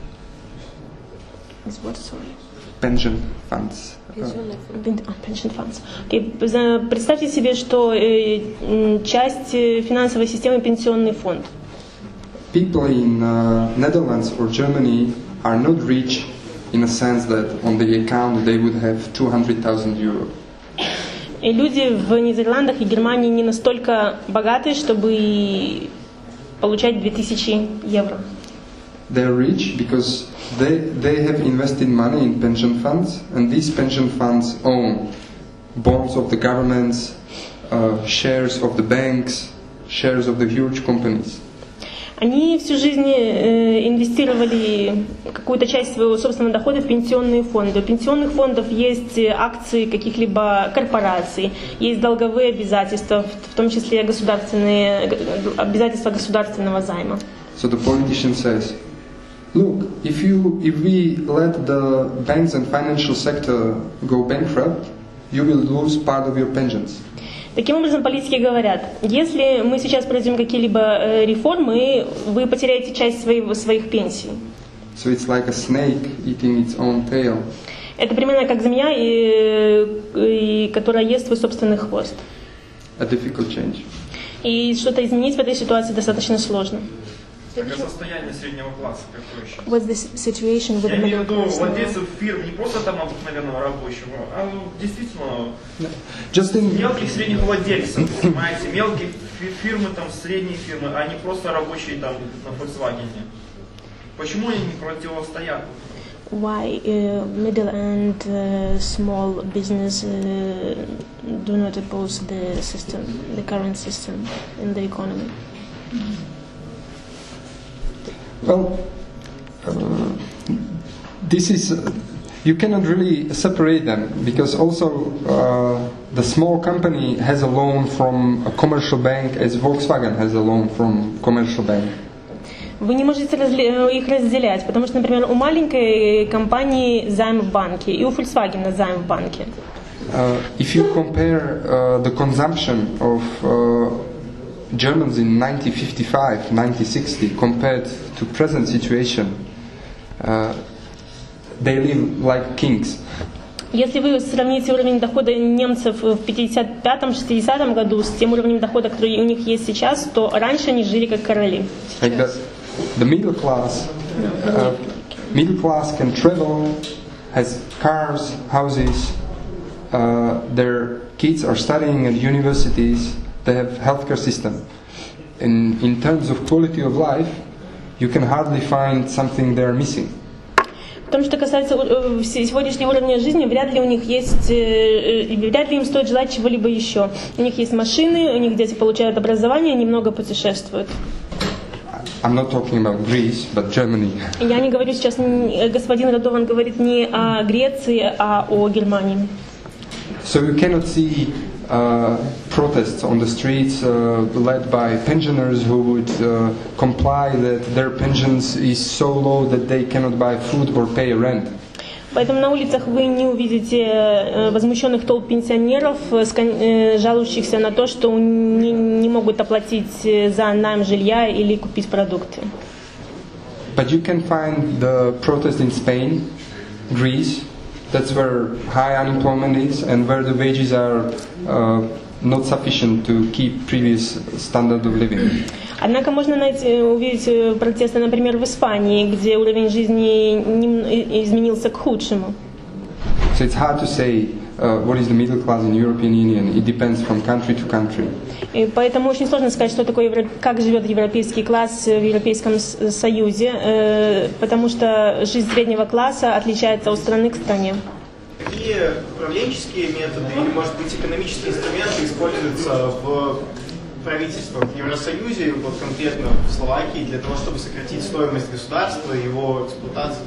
Pension funds. Pension funds. Okay. Представьте себе, что часть финансовой системы пенсионный фонд. People in Netherlands or Germany are not rich in a sense that on the account they would have 200,000 euro. И люди в Нидерландах и Германии не настолько богаты, чтобы получать 2000 евро. They are rich because they have invested money in pension funds, and these pension funds own bonds of the governments, shares of the banks, shares of the huge companies. Они всю жизнь инвестировали какую-то часть своего собственного дохода в пенсионные фонды. У пенсионных фондов есть акции каких-либо корпораций, есть долговые обязательства, в том числе государственные обязательства государственного займа. So the politician says, look, if we let the banks and financial sector go bankrupt, you will lose part of your pensions. Таким образом, политики говорят, если мы сейчас проведем какие-либо реформы, вы потеряете часть своих пенсий. So it's like a snake eating its own tail. Это примерно как змея, которая ест свой собственный хвост. A difficult change. И что-то изменить в этой ситуации достаточно сложно. Какое состояние среднего класса? Какое сейчас? What's the situation with the Я имею middle в виду class? владельцев фирм, не просто там обыкновенного рабочего, а действительно Just мелких средних владельцев, понимаете, мелкие фирмы, там, средние фирмы, а не просто рабочие там на Volkswagen. Почему они не противостоят? Why middle and small business do not oppose the system, the current system in the economy? Well, this is, you cannot really separate them, because also the small company has a loan from a commercial bank as Volkswagen has a loan from commercial bank. Вы не можете их разделять, потому что, например, у маленькой компании займ в банке, и у Volkswagen займ в банке. If you compare the consumption of Germans in 1955, 1960 compared to present situation, they live like kings. Если вы сравните уровень дохода немцев в 55-60 году с тем уровнем дохода, который у них есть сейчас, то раньше они жили как короли. Like the middle class middle class can travel, has cars, houses, their kids are studying at universities, they have healthcare system. In terms of quality of life, you can hardly find something they're missing. В том, что касается сегодняшнего уровня жизни, вряд ли у них есть, вряд ли им стоит желать чего-либо еще. У них есть машины, у них дети получают образование, они много путешествуют. I'm not talking about Greece, but Germany. Я не говорю сейчас, господин Радован говорит не о Греции, а о Германии. So you cannot see protests on the streets led by pensioners who would comply that their pensions is so low that they cannot buy food or pay rent. Поэтому на улицах вы не увидите возмущенных толп пенсионеров, жалующихся на то, что не могут оплатить за найм жилья или купить продукты. But you can find the protest in Spain, Greece. That's where high unemployment is and where the wages are not sufficient to keep previous standard of living. Однако можно увидеть протесты, например, в Испании, где уровень жизни изменился к худшему. So it's hard to say what is the middle class in European Union. It depends from country to country. И поэтому очень сложно сказать, что такое, как живет европейский класс в Европейском Союзе, потому что жизнь среднего класса отличается от страны к стране. Какие управленческие методы или, может быть, экономические инструменты используются в правительствах в Евросоюзе, вот конкретно в Словакии, для того, чтобы сократить стоимость государства и его эксплуатации?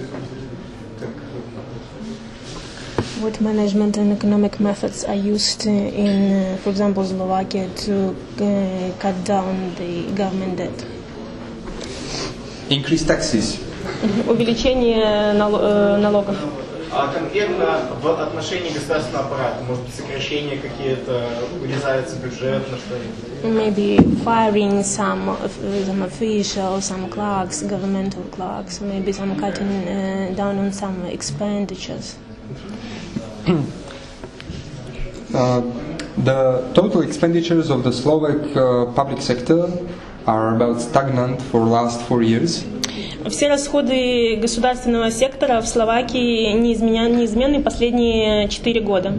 What management and economic methods are used in, for example, Slovakia to cut down the government debt? Increase taxes. Увеличение налогов. А конкретно в отношении государственного аппарата, может быть, сокращение какие-то, урезается бюджет на что-нибудь? Maybe firing some officials, some clerks, governmental clerks, maybe some cutting down on some expenditures. The total expenditures of the Slovak public sector are about stagnant for last 4 years. Все расходы государственного сектора в Словакии неизменны последние 4 года.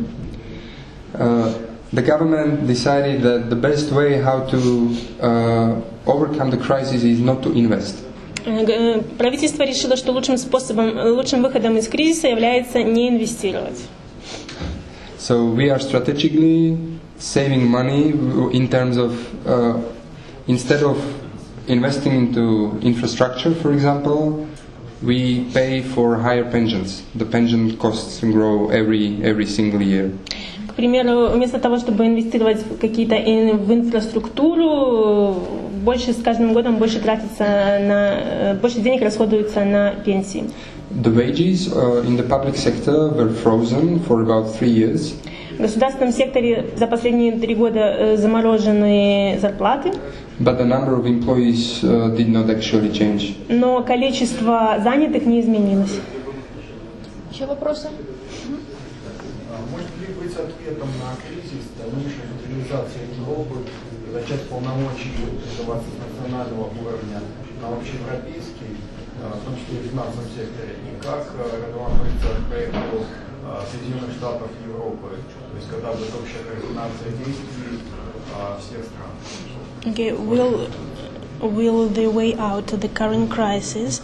The government decided that the best way how to overcome the crisis is not to invest. Правительство решило, что лучшим выходом из кризиса является не инвестировать. So we are strategically saving money in terms of instead of investing into infrastructure, for example, we pay for higher pensions. The pension costs grow every single year. К примеру, вместо того, чтобы инвестировать в в инфраструктуру, с каждым годом больше денег расходуется на пенсии. The wages in the public sector were frozen for about 3 years. В государственном секторе за последние 3 года заморожены зарплаты. But the number of employees did not actually change. Но количество занятых не изменилось. Еще вопросы? Может ли быть ответом на кризис дальнейшей федерализации Европы, начать полномочий передаваться с национального уровня на общеевропейский, в том числе и в финансовом секторе, и как Радован относится к проекту Соединенных Штатов Европы, то есть когда будет общая координация действий всех стран? Okay, will the way out of the current crisis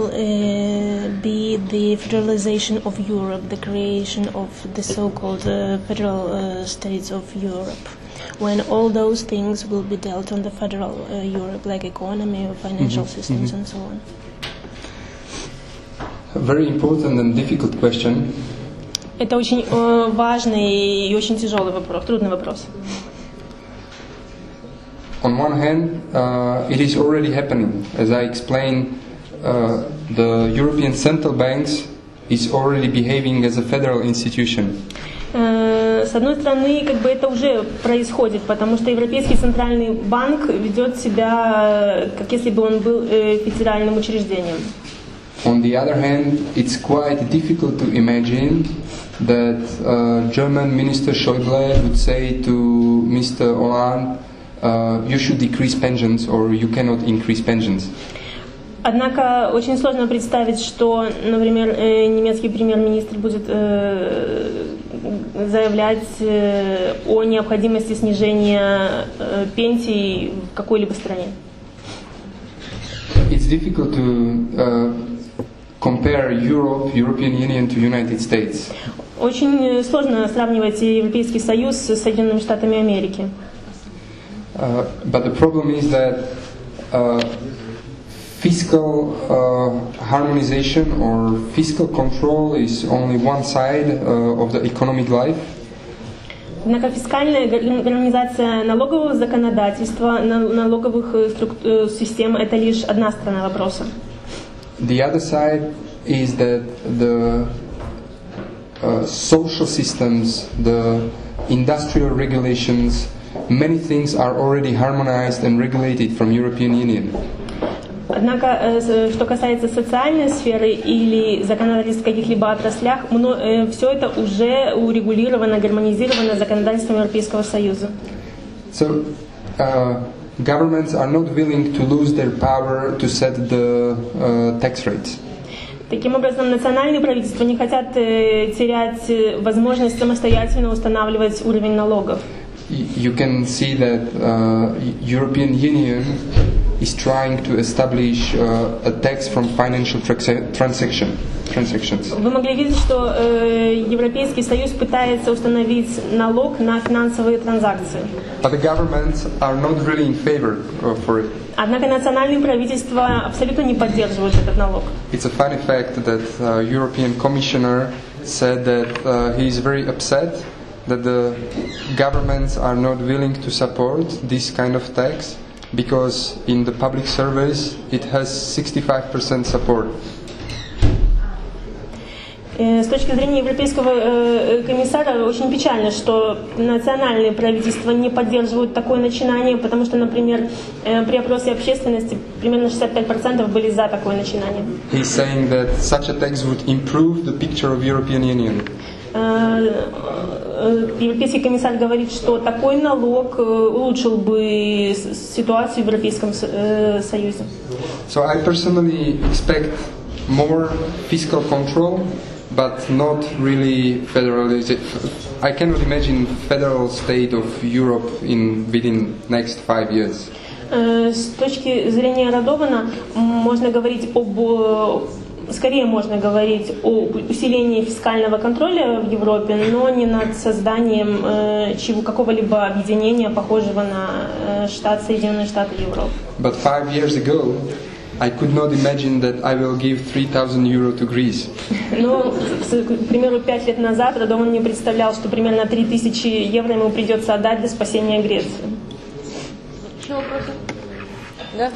be the federalization of Europe, the creation of the so-called federal states of Europe, when all those things will be dealt on the federal Europe, like economy, financial systems, and so on? A very important and difficult question. Это очень важный и очень тяжелый вопрос, трудный вопрос. On one hand, it is already happening. As I explained, the European Central Banks is already behaving as a federal institution. С одной стороны, это уже происходит, потому что Европейский центральный банк ведет себя, как если бы он был федеральным учреждением. On the other hand, it's quite difficult to imagine that German Minister Schäuble would say to Mr. Hollande, you should decrease pensions or you cannot increase pensions. Однако очень сложно представить, что, например, немецкий премьер-министр будет заявлять о необходимости снижения пенсий в какой-либо стране. It's difficult to compare European Union to United States. Очень сложно сравнивать Европейский Союз с Соединенными Штатами Америки. But the problem is that fiscal harmonization or fiscal control is only one side of the economic life. Однако фискальная гармонизация налогового законодательства, налоговых систем – это лишь одна сторона вопроса. The other side is that the social systems, the industrial regulations, many things are already harmonized and regulated from European Union. Однако, что касается социальной сферы или законодательства в каких-либо отраслях, все это уже урегулировано, гармонизировано законодательством Европейского Союза. So, governments are not willing to lose their power to set the tax rates. Таким образом, национальные правительства не хотят терять возможность самостоятельно устанавливать уровень налогов. You can see that European Union is trying to establish a tax from financial transactions. Вы могли видеть, что Европейский Союз пытается установить налог на финансовые транзакции. But the governments are not really in favor for it. Однако национальные правительства абсолютно не поддерживают этот налог. It's a funny fact that European Commissioner said that he is very upset that the governments are not willing to support this kind of tax because in the public service it has 65% support. С точки зрения Европейского комиссара очень печально, что национальные правительства не поддерживают такое начинание, потому что, например, при опросе общественности примерно 65% были за такое начинание. He's saying that such a tax would improve the picture of European Union. Европейский комиссар говорит, что такой налог улучшил бы ситуацию в Европейском Союзе. So I personally expect more fiscal control, but not really federalization. I cannot imagine federal state of Europe within next 5 years. С точки зрения Радована можно говорить скорее можно говорить о усилении фискального контроля в Европе, но не над созданием какого-либо объединения, похожего на Соединенные Штаты Европы. But 5 years ago, I could not imagine that I will give 3,000 euro to Greece. Но, к примеру, 5 лет назад Радован не представлял, что примерно 3000 евро ему придется отдать для спасения Греции. Еще вопросы? Да?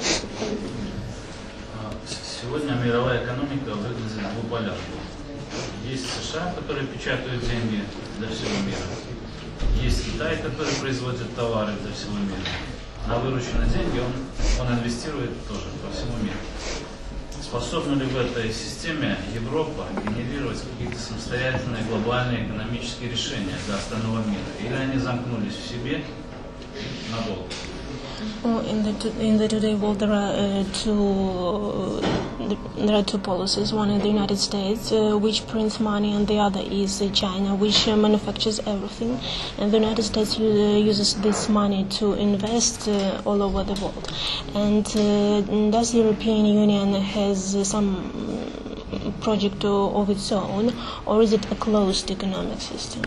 Сегодня мировая экономика выглядит двуполярно. Есть США, которые печатают деньги для всего мира. Есть Китай, который производит товары для всего мира. На вырученные деньги он инвестирует тоже по всему миру. Способна ли в этой системе Европа генерировать какие-то самостоятельные глобальные экономические решения для остального мира? Или они замкнулись в себе надолго? In the today world, there are two policies. One is the United States, which prints money, and the other is China, which manufactures everything. And the United States uses this money to invest all over the world. And does the European Union has some project of its own, or is it a closed economic system?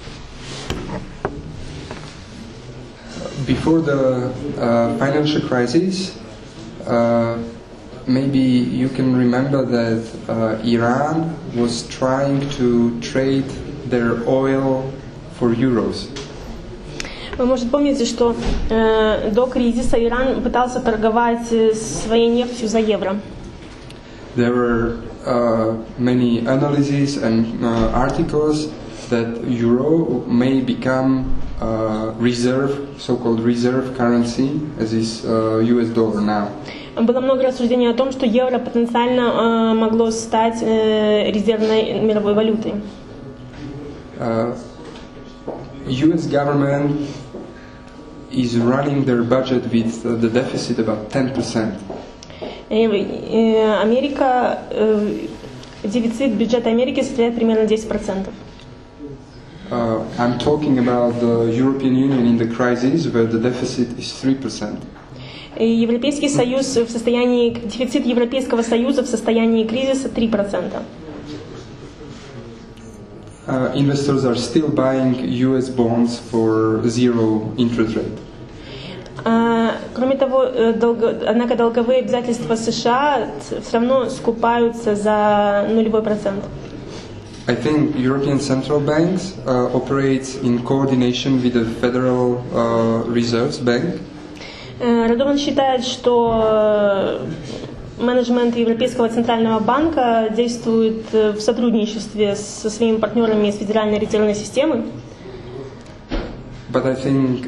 Before the financial crisis, maybe you can remember that Iran was trying to trade their oil for euros. Вы, может, помните, что до кризиса Иран пытался торговать своей нефтью за евро. There were many analyses and articles that euro may become so-called reserve currency, as is US dollar now. Было много рассуждений о том, что евро потенциально могло стать резервной мировой валютой. US government is running their budget with the deficit about 10%. Америка, дефицит бюджета Америки составляет примерно 10%. I'm talking about the European Union in the crisis, where the deficit is 3%. Европейский Союз в состоянии, дефицит Европейского Союза в состоянии кризиса 3%. Investors are still buying US bonds for zero interest rate. Кроме того, однако долговые обязательства США все равно скупаются за 0%. I think European central banks operates in coordination with the Federal Reserve Bank. Радован считает, что менеджмент Европейского центрального банка действует в сотрудничестве со своими партнерами из Федеральной резервной системы. But I think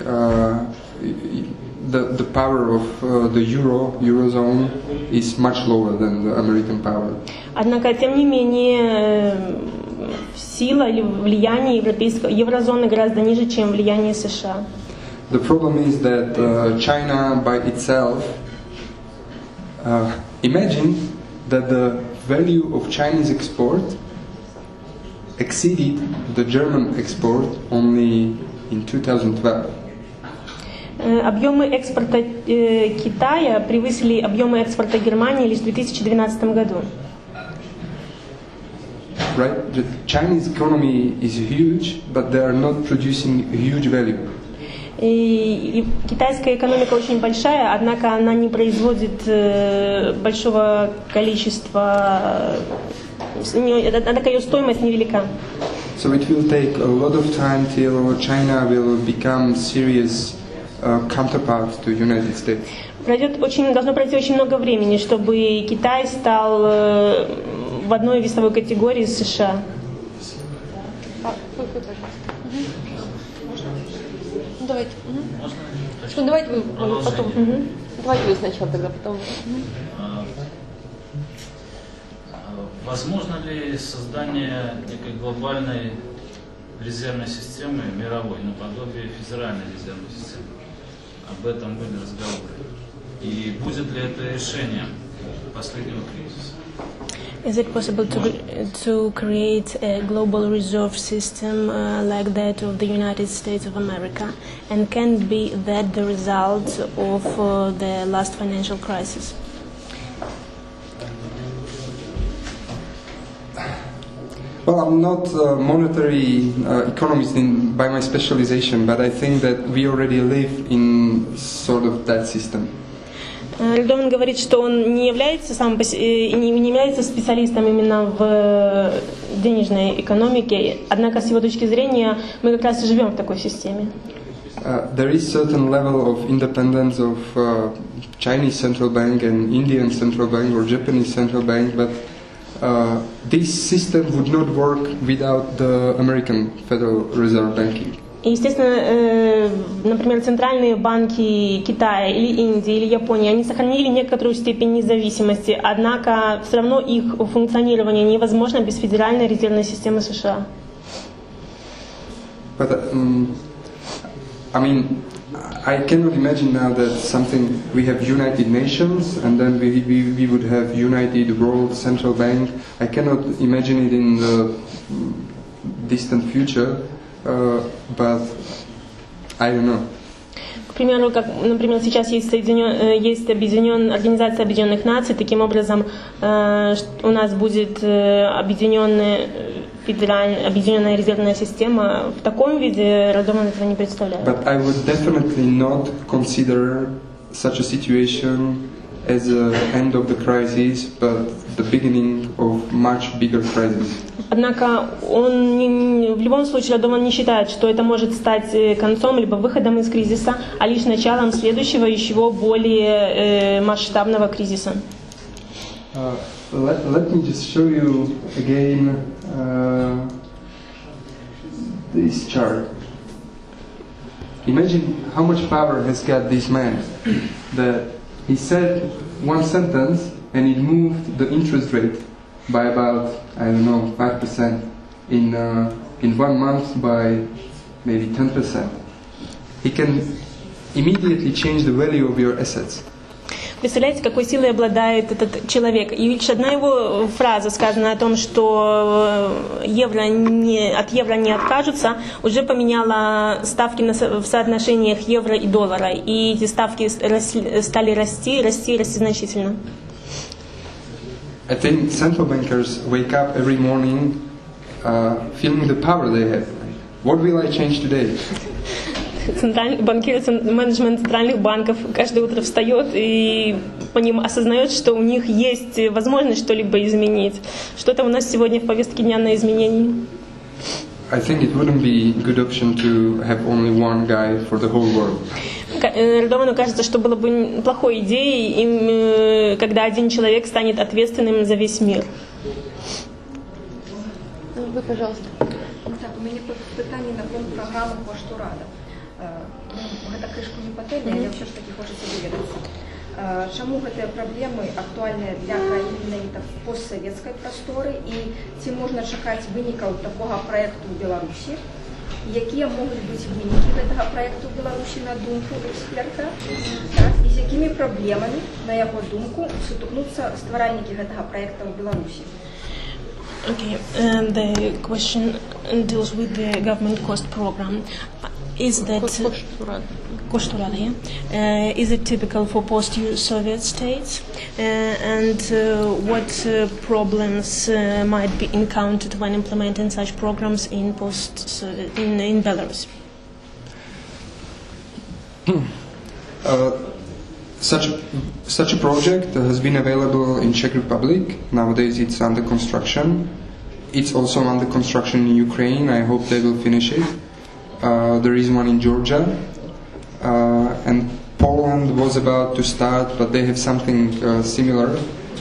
the power of the eurozone is much lower than the American power. Однако, тем не менее, сила или влияние еврозоны гораздо ниже, чем влияние США. The problem is that China by itself, imagine that the value of Chinese export exceeded the German export only in 2012. Объемы экспорта Китая превысили объемы экспорта Германии лишь в 2012 году. Right? The Chinese economy is huge, but they are not producing huge value. И китайская экономика очень большая, однако она не производит большого количества, однако ее стоимость невелика. So it will take a lot of time till China will become serious counterpart to United States. Должно пройти очень много времени, чтобы Китай стал в одной весовой категории с США. Давайте. Что, давайте вы потом. Давайте вы сначала, тогда потом. Возможно ли создание некой глобальной резервной системы мировой, наподобие федеральной резервной системы? Об этом были разговоры. И будет ли это решением последнего кризиса? Is it possible to create a global reserve system like that of the United States of America? And can be that the result of the last financial crisis? Well, I'm not a monetary economist by my specialization, but I think that we already live in sort of that system. Радован говорит, что он не является специалистом именно в денежной экономике, однако с его точки зрения мы как раз и живем в такой системе. There is certain level of independence of Chinese central bank and Indian central bank or Japanese central bank, but this system would not work without the American Federal Reserve Banking. И, естественно, например, центральные банки Китая или Индии или Японии, они сохранили некоторую степень независимости, однако все равно их функционирование невозможно без Федеральной резервной системы США. But I mean, I cannot imagine now that something we have United Nations and then we would have United World Central Bank. I cannot imagine it in the distant future. But I don't know. К примеру, как, например, сейчас есть Организация Объединенных Наций, таким образом у нас будет объединенная резервная система. В таком виде Радован этого не представляет. But I would definitely not consider such a situation as the end of the crisis, but the beginning of much bigger crisis. Однако в любом случае Радован не считает, что это может стать концом либо выходом из кризиса, а лишь началом следующего, еще более масштабного кризиса. Let me just show you again this chart. Imagine how much power has got this man. That he said one sentence and it moved the interest rate by about, I don't know, 5%. In 1 month by maybe 10%. He can immediately change the value of your assets. К Представляете, какой силой обладает этот человек? И лишь одна его фраза, сказанная о том, что от евро не откажутся, уже поменяла ставки в соотношениях евро и доллара. И эти ставки стали расти значительно. I think central bankers wake up every morning feeling the power they have. What will I change today? Менеджмент центральных банков каждое утро встает и осознает, что у них есть возможность что-либо изменить. Что там у нас сегодня в повестке дня на изменении? I think it wouldn't be a good option to have only one guy for the whole world. Радовану кажется, что было бы плохой идеей, когда один человек станет ответственным за весь мир. Вы, пожалуйста. Так, у меня питание на пункт программы «Кошту Рада». Гэта крышку не патэльна, але ўсё ж такі хочацца даведацца. Чаму гэтыя праблемы актуальныя для краін менавіта постсавецкай прасторы і ці можна чакаць вынікаў такога праекту ў Беларусі? Якія могуць быць вынікі гэтага праекту ў Беларусі на думку эксперта? І з якімі праблемамі, на яго думку, сутыкнуцца стваральнікі гэтага праекта ў Беларусі? Okay, the question deals with the government cost program. Is that is it typical for post-Soviet states? And what problems might be encountered when implementing such programs in Belarus? Such a project has been available in Czech Republic. Nowadays it's under construction. It's also under construction in Ukraine. I hope they will finish it. There is one in Georgia. And Poland was about to start, but they have something similar.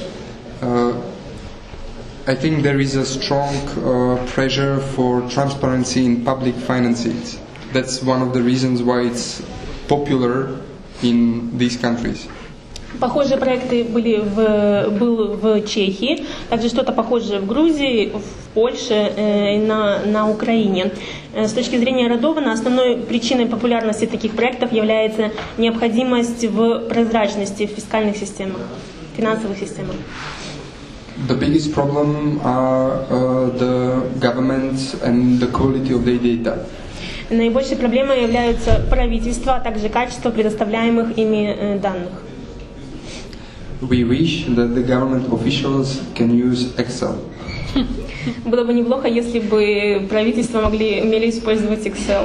I think there is a strong pressure for transparency in public finances. That's one of the reasons why it's popular in these countries. Похожие проекты был в Чехии, также что-то похожее в Грузии, в Польше и на Украине. С точки зрения Радована, основной причиной популярности таких проектов является необходимость в прозрачности в фискальных системах, финансовых системах. The biggest problem are the government and the quality of their data. Наибольшей проблемой являются правительства, а также качество предоставляемых ими данных. We wish that the government officials can use Excel. Было бы неплохо, если бы правительства умели использовать Excel.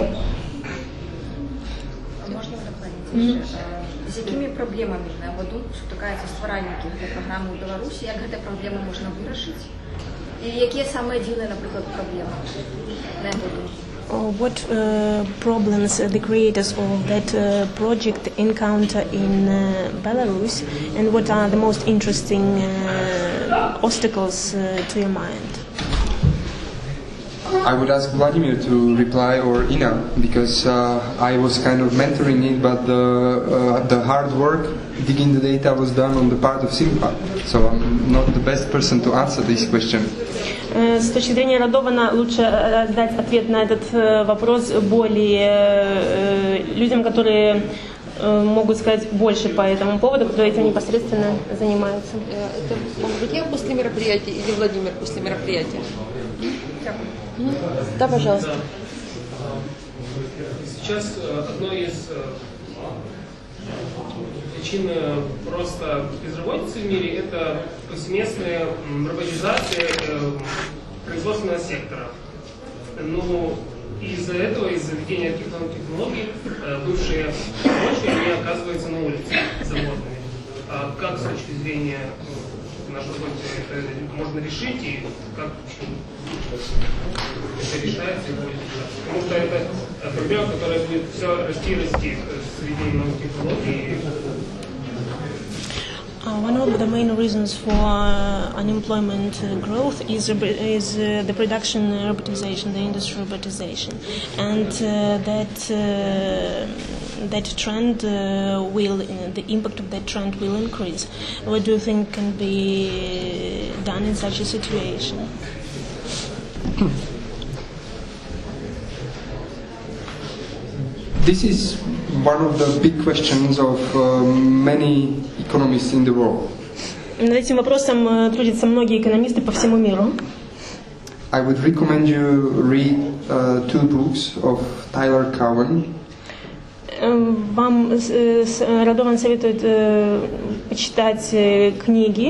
Можно дополнить? З якімі праблемамі, на яго думку, сутыкаюцца стваральнікі гэтай праграмы ў Беларусі, як гэтыя праблемы можна вырашыць? І якія самыя дзіўныя, напрыклад, праблемы, на яго думку? What problems the creators of that project encounter in Belarus, and what are the most interesting obstacles to your mind? I would ask Vladimir to reply, or Ina, because I was kind of mentoring it, but the hard work digging the data was done on the part of Simpa, so I'm not the best person to answer this question. С точки зрения Радована лучше дать ответ на этот вопрос более людям, которые могут сказать больше по этому поводу, кто этим непосредственно занимается. Это может быть я после мероприятия или Владимир после мероприятия? Да, пожалуйста. Сейчас одной из причин просто безработицы в мире – это повсеместная роботизация производственного сектора. Но из-за этого, из-за введения технологий, бывшие рабочие, они оказываются на улице заводными. А как с точки зрения нашей работы это можно решить и как это решается и будет решаться? Потому что это проблема, которая будет все расти и расти с введением новых технологий. One of the main reasons for unemployment growth is the production robotization, the industry robotization, and that trend the impact of that trend will increase. What do you think can be done in such a situation? This is one of the big questions of many economists in the world. Над этим вопросом трудятся многие экономисты по всему миру. I would recommend you read 2 books of Tyler Cowen. Вам Радован советует почитать книги.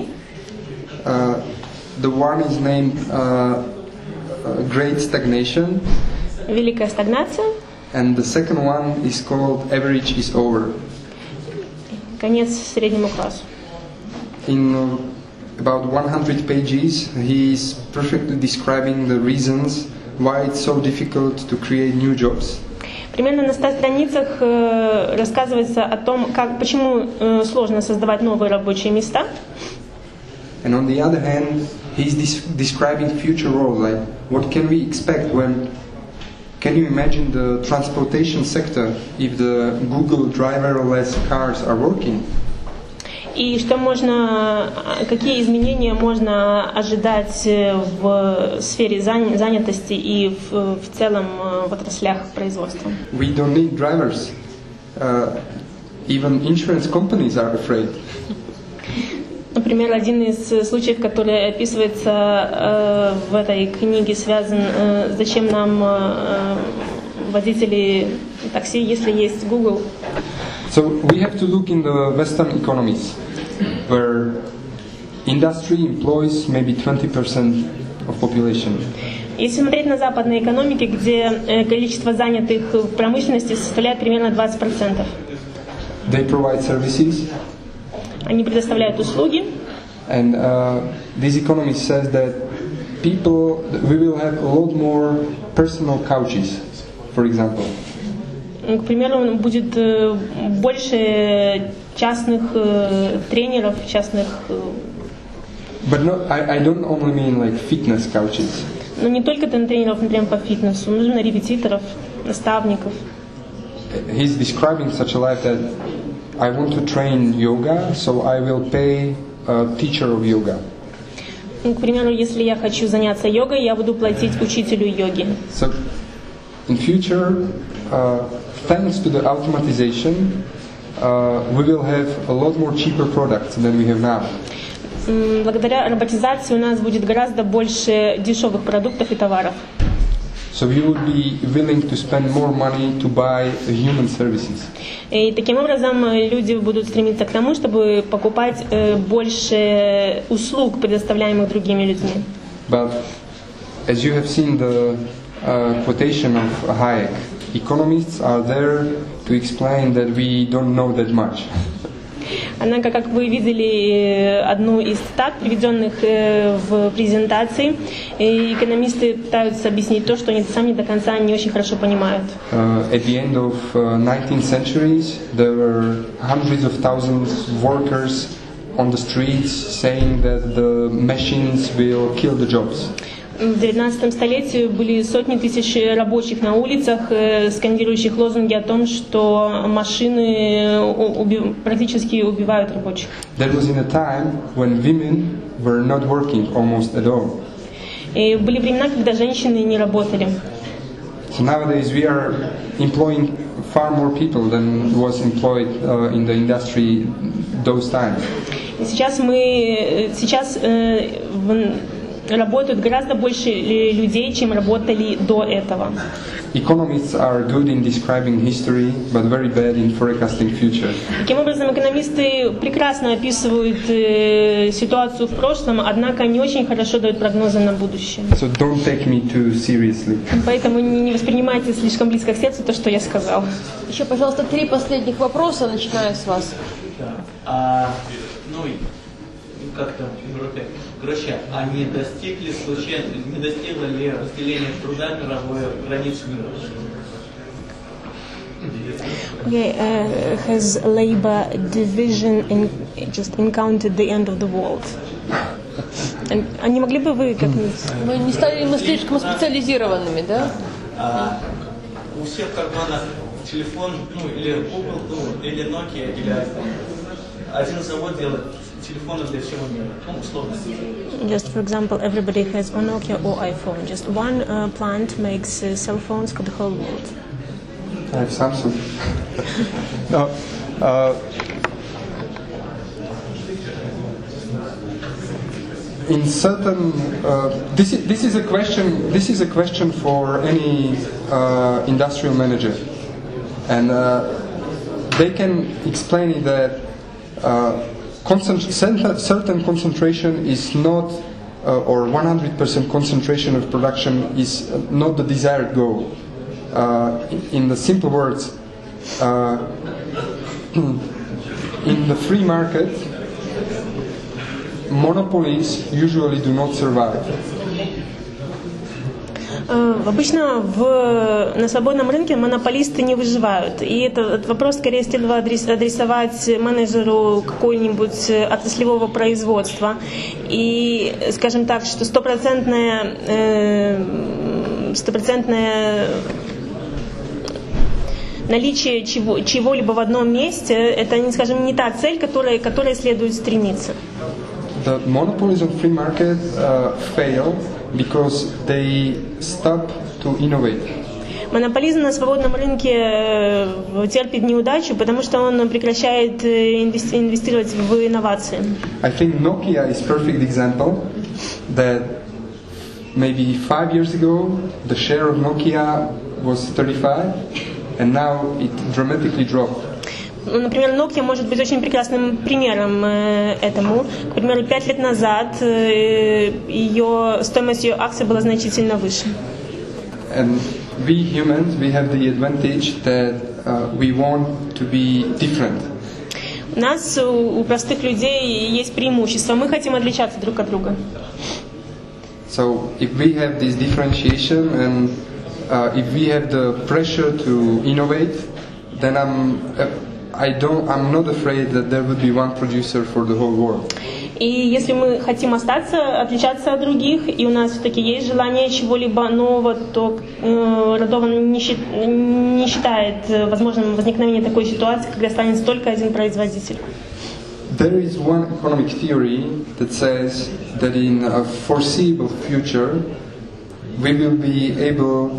The one is named Great Stagnation. Великая стагнация. And the second one is called Average is Over. Конец среднему классу. In about 100 pages, he is perfectly describing the reasons why it's so difficult to create new jobs. Примерно на 100 страницах рассказывается о том, почему сложно создавать новые рабочие места. And on the other hand, he's describing future roles, like what can we expect when... Can you imagine the transportation sector if the Google driverless cars are working? И какие изменения можно ожидать в сфере занятости и в целом в отраслях производства? We don't need drivers. Even insurance companies are afraid. Например, один из случаев, который описывается в этой книге, связан, зачем нам водители такси, если есть Google. So we have to look in the Western economies, where industry employs maybe 20% of population. Если смотреть на западные экономики, где количество занятых в промышленности составляет примерно 20%. They provide services. Они предоставляют услуги. And this economy says that we will have a lot more personal couches, for example. К примеру, будет больше частных тренеров, частных. But no, I don't only mean like fitness couches. Но не только тренеров, например, по фитнесу, нужно репетиторов, наставников. He's describing such a life that I want to train yoga, so I will pay a teacher of yoga. К примеру, если я хочу заняться йогой, я буду платить учителю йоги. So, in future, thanks to the automatization, we will have a lot more cheaper products than we have now. Благодаря роботизации у нас будет гораздо больше дешевых продуктов и товаров. So we would be willing to spend more money to buy human services. И таким образом люди будут стремиться к тому, чтобы покупать больше услуг, предоставляемых другими людьми. But as you have seen the quotation of Hayek, economists are there to explain that we don't know that much. Однако, как вы видели одну из цитат, приведенных в презентации, экономисты пытаются объяснить то, что они сами до конца не очень хорошо понимают. At the end of 19th centuries, there were hundreds of thousands of workers on the streets saying that the machines will kill the jobs. В 19 столетии были сотни тысяч рабочих на улицах, скандирующих лозунги о том, что машины практически убивают рабочих. That was in a time when women were not working almost at all. И были времена, когда женщины не работали. So nowadays we are employing far more people than was employed in the industry those times. И сейчас работают гораздо больше людей, чем работали до этого. Economists are good in describing history, but very bad in forecasting future. Таким образом, экономисты прекрасно описывают ситуацию в прошлом, однако не очень хорошо дают прогнозы на будущее. So don't take me too seriously. Поэтому не воспринимайте слишком близко к сердцу то, что я сказал. Еще, пожалуйста, 3 последних вопроса, начиная с вас. Как-то в Европе. Короче, а не достигло ли разделение труда мировое границ мира? Okay, has labor division just encountered the end of the world? А не могли бы вы как-нибудь... Мы слишком специализированными, да? У всех в карманах телефон, или Google, или Nokia, или iPhone. Один завод делает телефоны для всего мира. Условно. Just for example, everybody has a Nokia or iPhone. Just one plant makes cell phones for the whole world. I have Samsung. No. In certain, this is a question. This is a question for any industrial manager, and they can explain it that certain concentration is not, or 100% concentration of production is not the desired goal. In the simple words, in the free market, monopolies usually do not survive. Обычно на свободном рынке монополисты не выживают. И этот вопрос, скорее всего, адресовать менеджеру какого-нибудь отраслевого производства. И, скажем так, что стопроцентное наличие чего-либо в одном месте, это, скажем, не та цель, к которой следует стремиться. The monopolies on free market fail because they stop to innovate. Монополизм на свободном рынке терпит неудачу, потому что он прекращает инвестировать в инновации. I think Nokia is a perfect example that maybe 5 years ago the share of Nokia was 35 and now it dramatically dropped. Например, Nokia может быть очень прекрасным примером этому. К примеру, 5 лет назад стоимость ее акций была значительно выше. And we humans, we have the advantage that we want to be different. У нас, у простых людей, есть преимущество. Мы хотим отличаться друг от друга. So if we have this differentiation and if we have the pressure to innovate, then I'm not afraid that there would be one producer for the whole world. И если мы хотим отличаться от других, и у нас все-таки есть желание чего-либо нового, то Радован не считает возможным возникновение такой ситуации, когда останется только один производитель. There is one economic theory that says that in a foreseeable future we will be able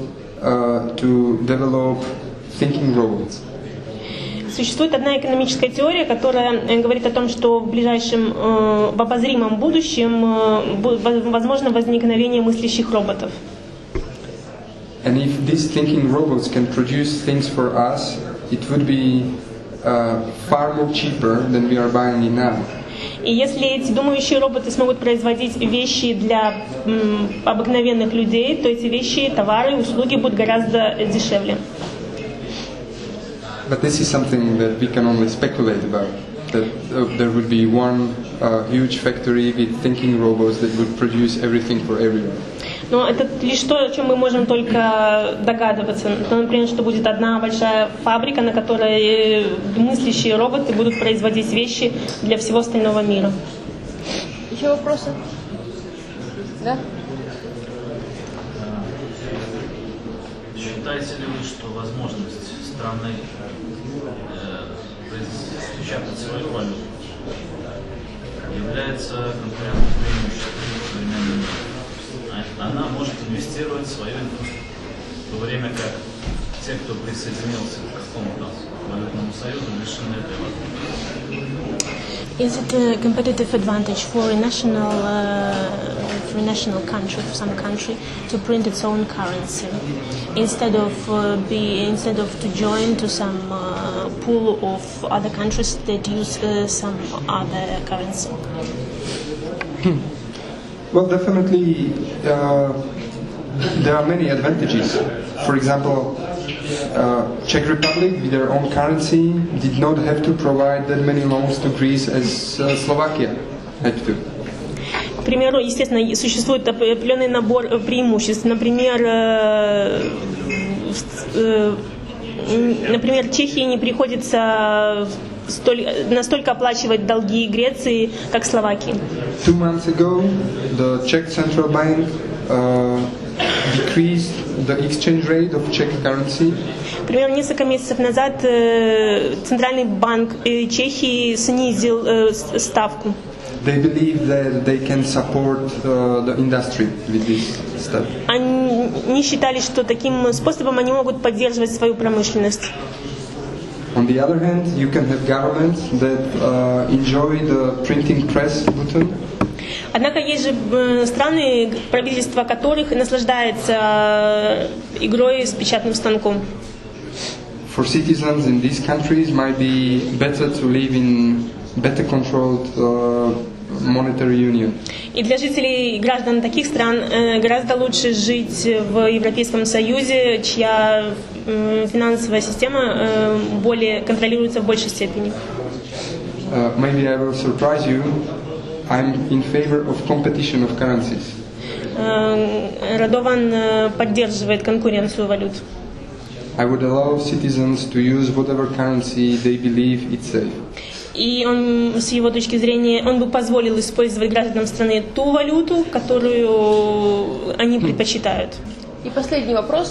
to develop thinking robots. Существует одна экономическая теория, которая говорит о том, что в обозримом будущем возможно возникновение мыслящих роботов. And if these thinking robots can produce things for us, it would be far more cheaper than we are buying it now. И если эти думающие роботы смогут производить вещи для обыкновенных людей, то эти вещи, товары, услуги будут гораздо дешевле. But this is something that we can only speculate about. That there would be one huge factory with thinking robots that would produce everything for everyone. Но это лишь то, о чем мы можем только догадываться. Например, что будет одна большая фабрика, на которой мыслящие роботы будут производить вещи для всего остального мира. Еще вопросы? Да? Считаете ли вы, что возможность страны печатать свою валюту является конкурентным преимуществом современного мира? Она может инвестировать в свою инфраструктуру, в то время как те, кто присоединился к какому-то валютному союзу, лишены этой возможности. Is it a competitive advantage for a national country, for some country, to print its own currency instead of to join to some pool of other countries that use some other currency? Well, definitely there are many advantages. For example, Czech Republic, with their own currency, did not have to provide that many loans to Greece as Slovakia had to. К примеру, естественно, существует определенный набор преимуществ. Например, Чехии не приходится настолько оплачивать долги Греции, как Словакии. 2 months ago, the Czech Central Bank decreased the exchange rate of Czech currency. Примерно несколько месяцев назад Центральный банк Чехии снизил ставку. they believe that they can support the industry with this step. Они считали, что таким способом они могут поддерживать свою промышленность. On the other hand, you can have governments that enjoy the printing press button. Однако есть же страны, правительство которых наслаждается игрой с печатным станком. For citizens in these countries, might be better to live in better controlled monetary union. И для жителей и граждан таких стран гораздо лучше жить в Европейском Союзе, чья финансовая система более контролируется в большей степени. Maybe I will surprise you. I'm in favor of competition of currencies. Радован поддерживает конкуренцию валют. I would allow citizens to use whatever currency they believe it's safe. И он, с его точки зрения, он бы позволил использовать гражданам страны ту валюту, которую они предпочитают. И последний вопрос.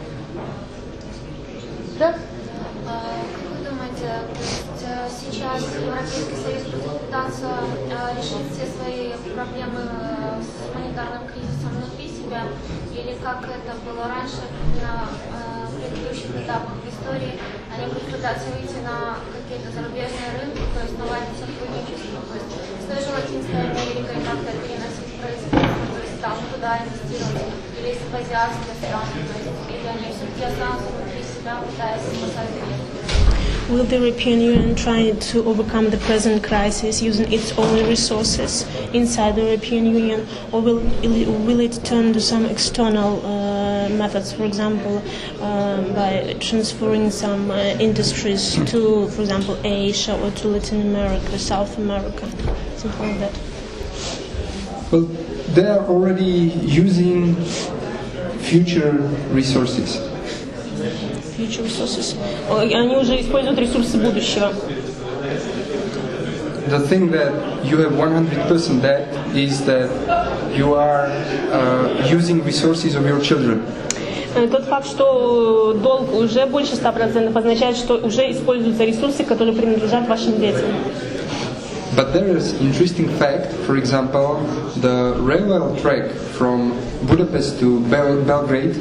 Да? Как вы думаете, сейчас Европейский Союз будет пытаться решить все свои проблемы с монетарным кризисом внутри себя, или как это было раньше на предыдущих этапах в истории, они будут пытаться выйти на какие-то зарубежные рынки, то есть наладить сотрудничество, то есть с той же Латинской Америкой как-то переносить производство, то есть там туда инвестировать, или из азиатских стран, то есть или они все-таки останутся внутри себя, пытаясь спасать мир. Will the European Union try to overcome the present crisis using its own resources inside the European Union, or will it turn to some external methods, for example, by transferring some industries to, for example, Asia or to Latin America, South America, something like that? Well, they are already using future resources. Future resources. Они уже используют ресурсы будущего. The thing that you have 100% debt is that you are using resources of your children. Тот факт, что долг уже больше 100%, означает, что уже используются ресурсы, которые принадлежат вашим детям. But there is interesting fact, for example, the railway track from Budapest to Belgrade.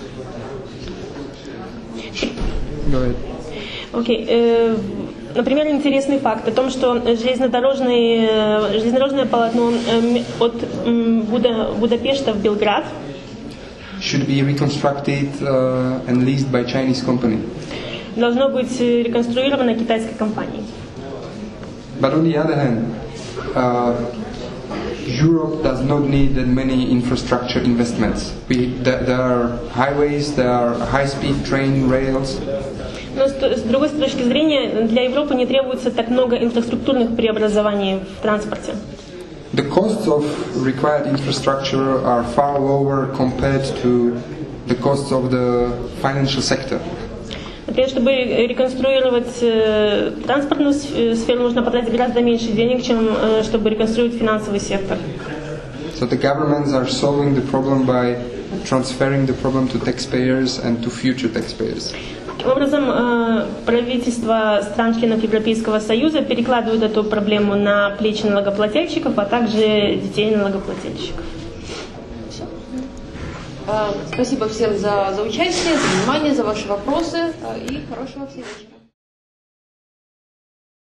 Go ahead. Okay. Например, интересный факт о том, что железнодорожное полотно от Будапешта в Белград should be reconstructed and leased by Chinese company. Должно быть реконструировано китайской компанией. But on the other hand, Europe does not need that many infrastructure investments. There are highways, there are high-speed train rails. Но с другой точки зрения, для Европы не требуется так много инфраструктурных преобразований в транспорте. The costs of required infrastructure are far lower compared to the costs of the financial sector. Например, чтобы реконструировать транспортную сферу, нужно потратить гораздо меньше денег, чем чтобы реконструировать финансовый сектор. So the governments are solving the problem by transferring the problem to taxpayers and to future taxpayers. Таким образом, правительства стран-членов Европейского Союза перекладывают эту проблему на плечи налогоплательщиков, а также детей налогоплательщиков. Спасибо всем за участие, за внимание, за ваши вопросы и хорошего всем вечера.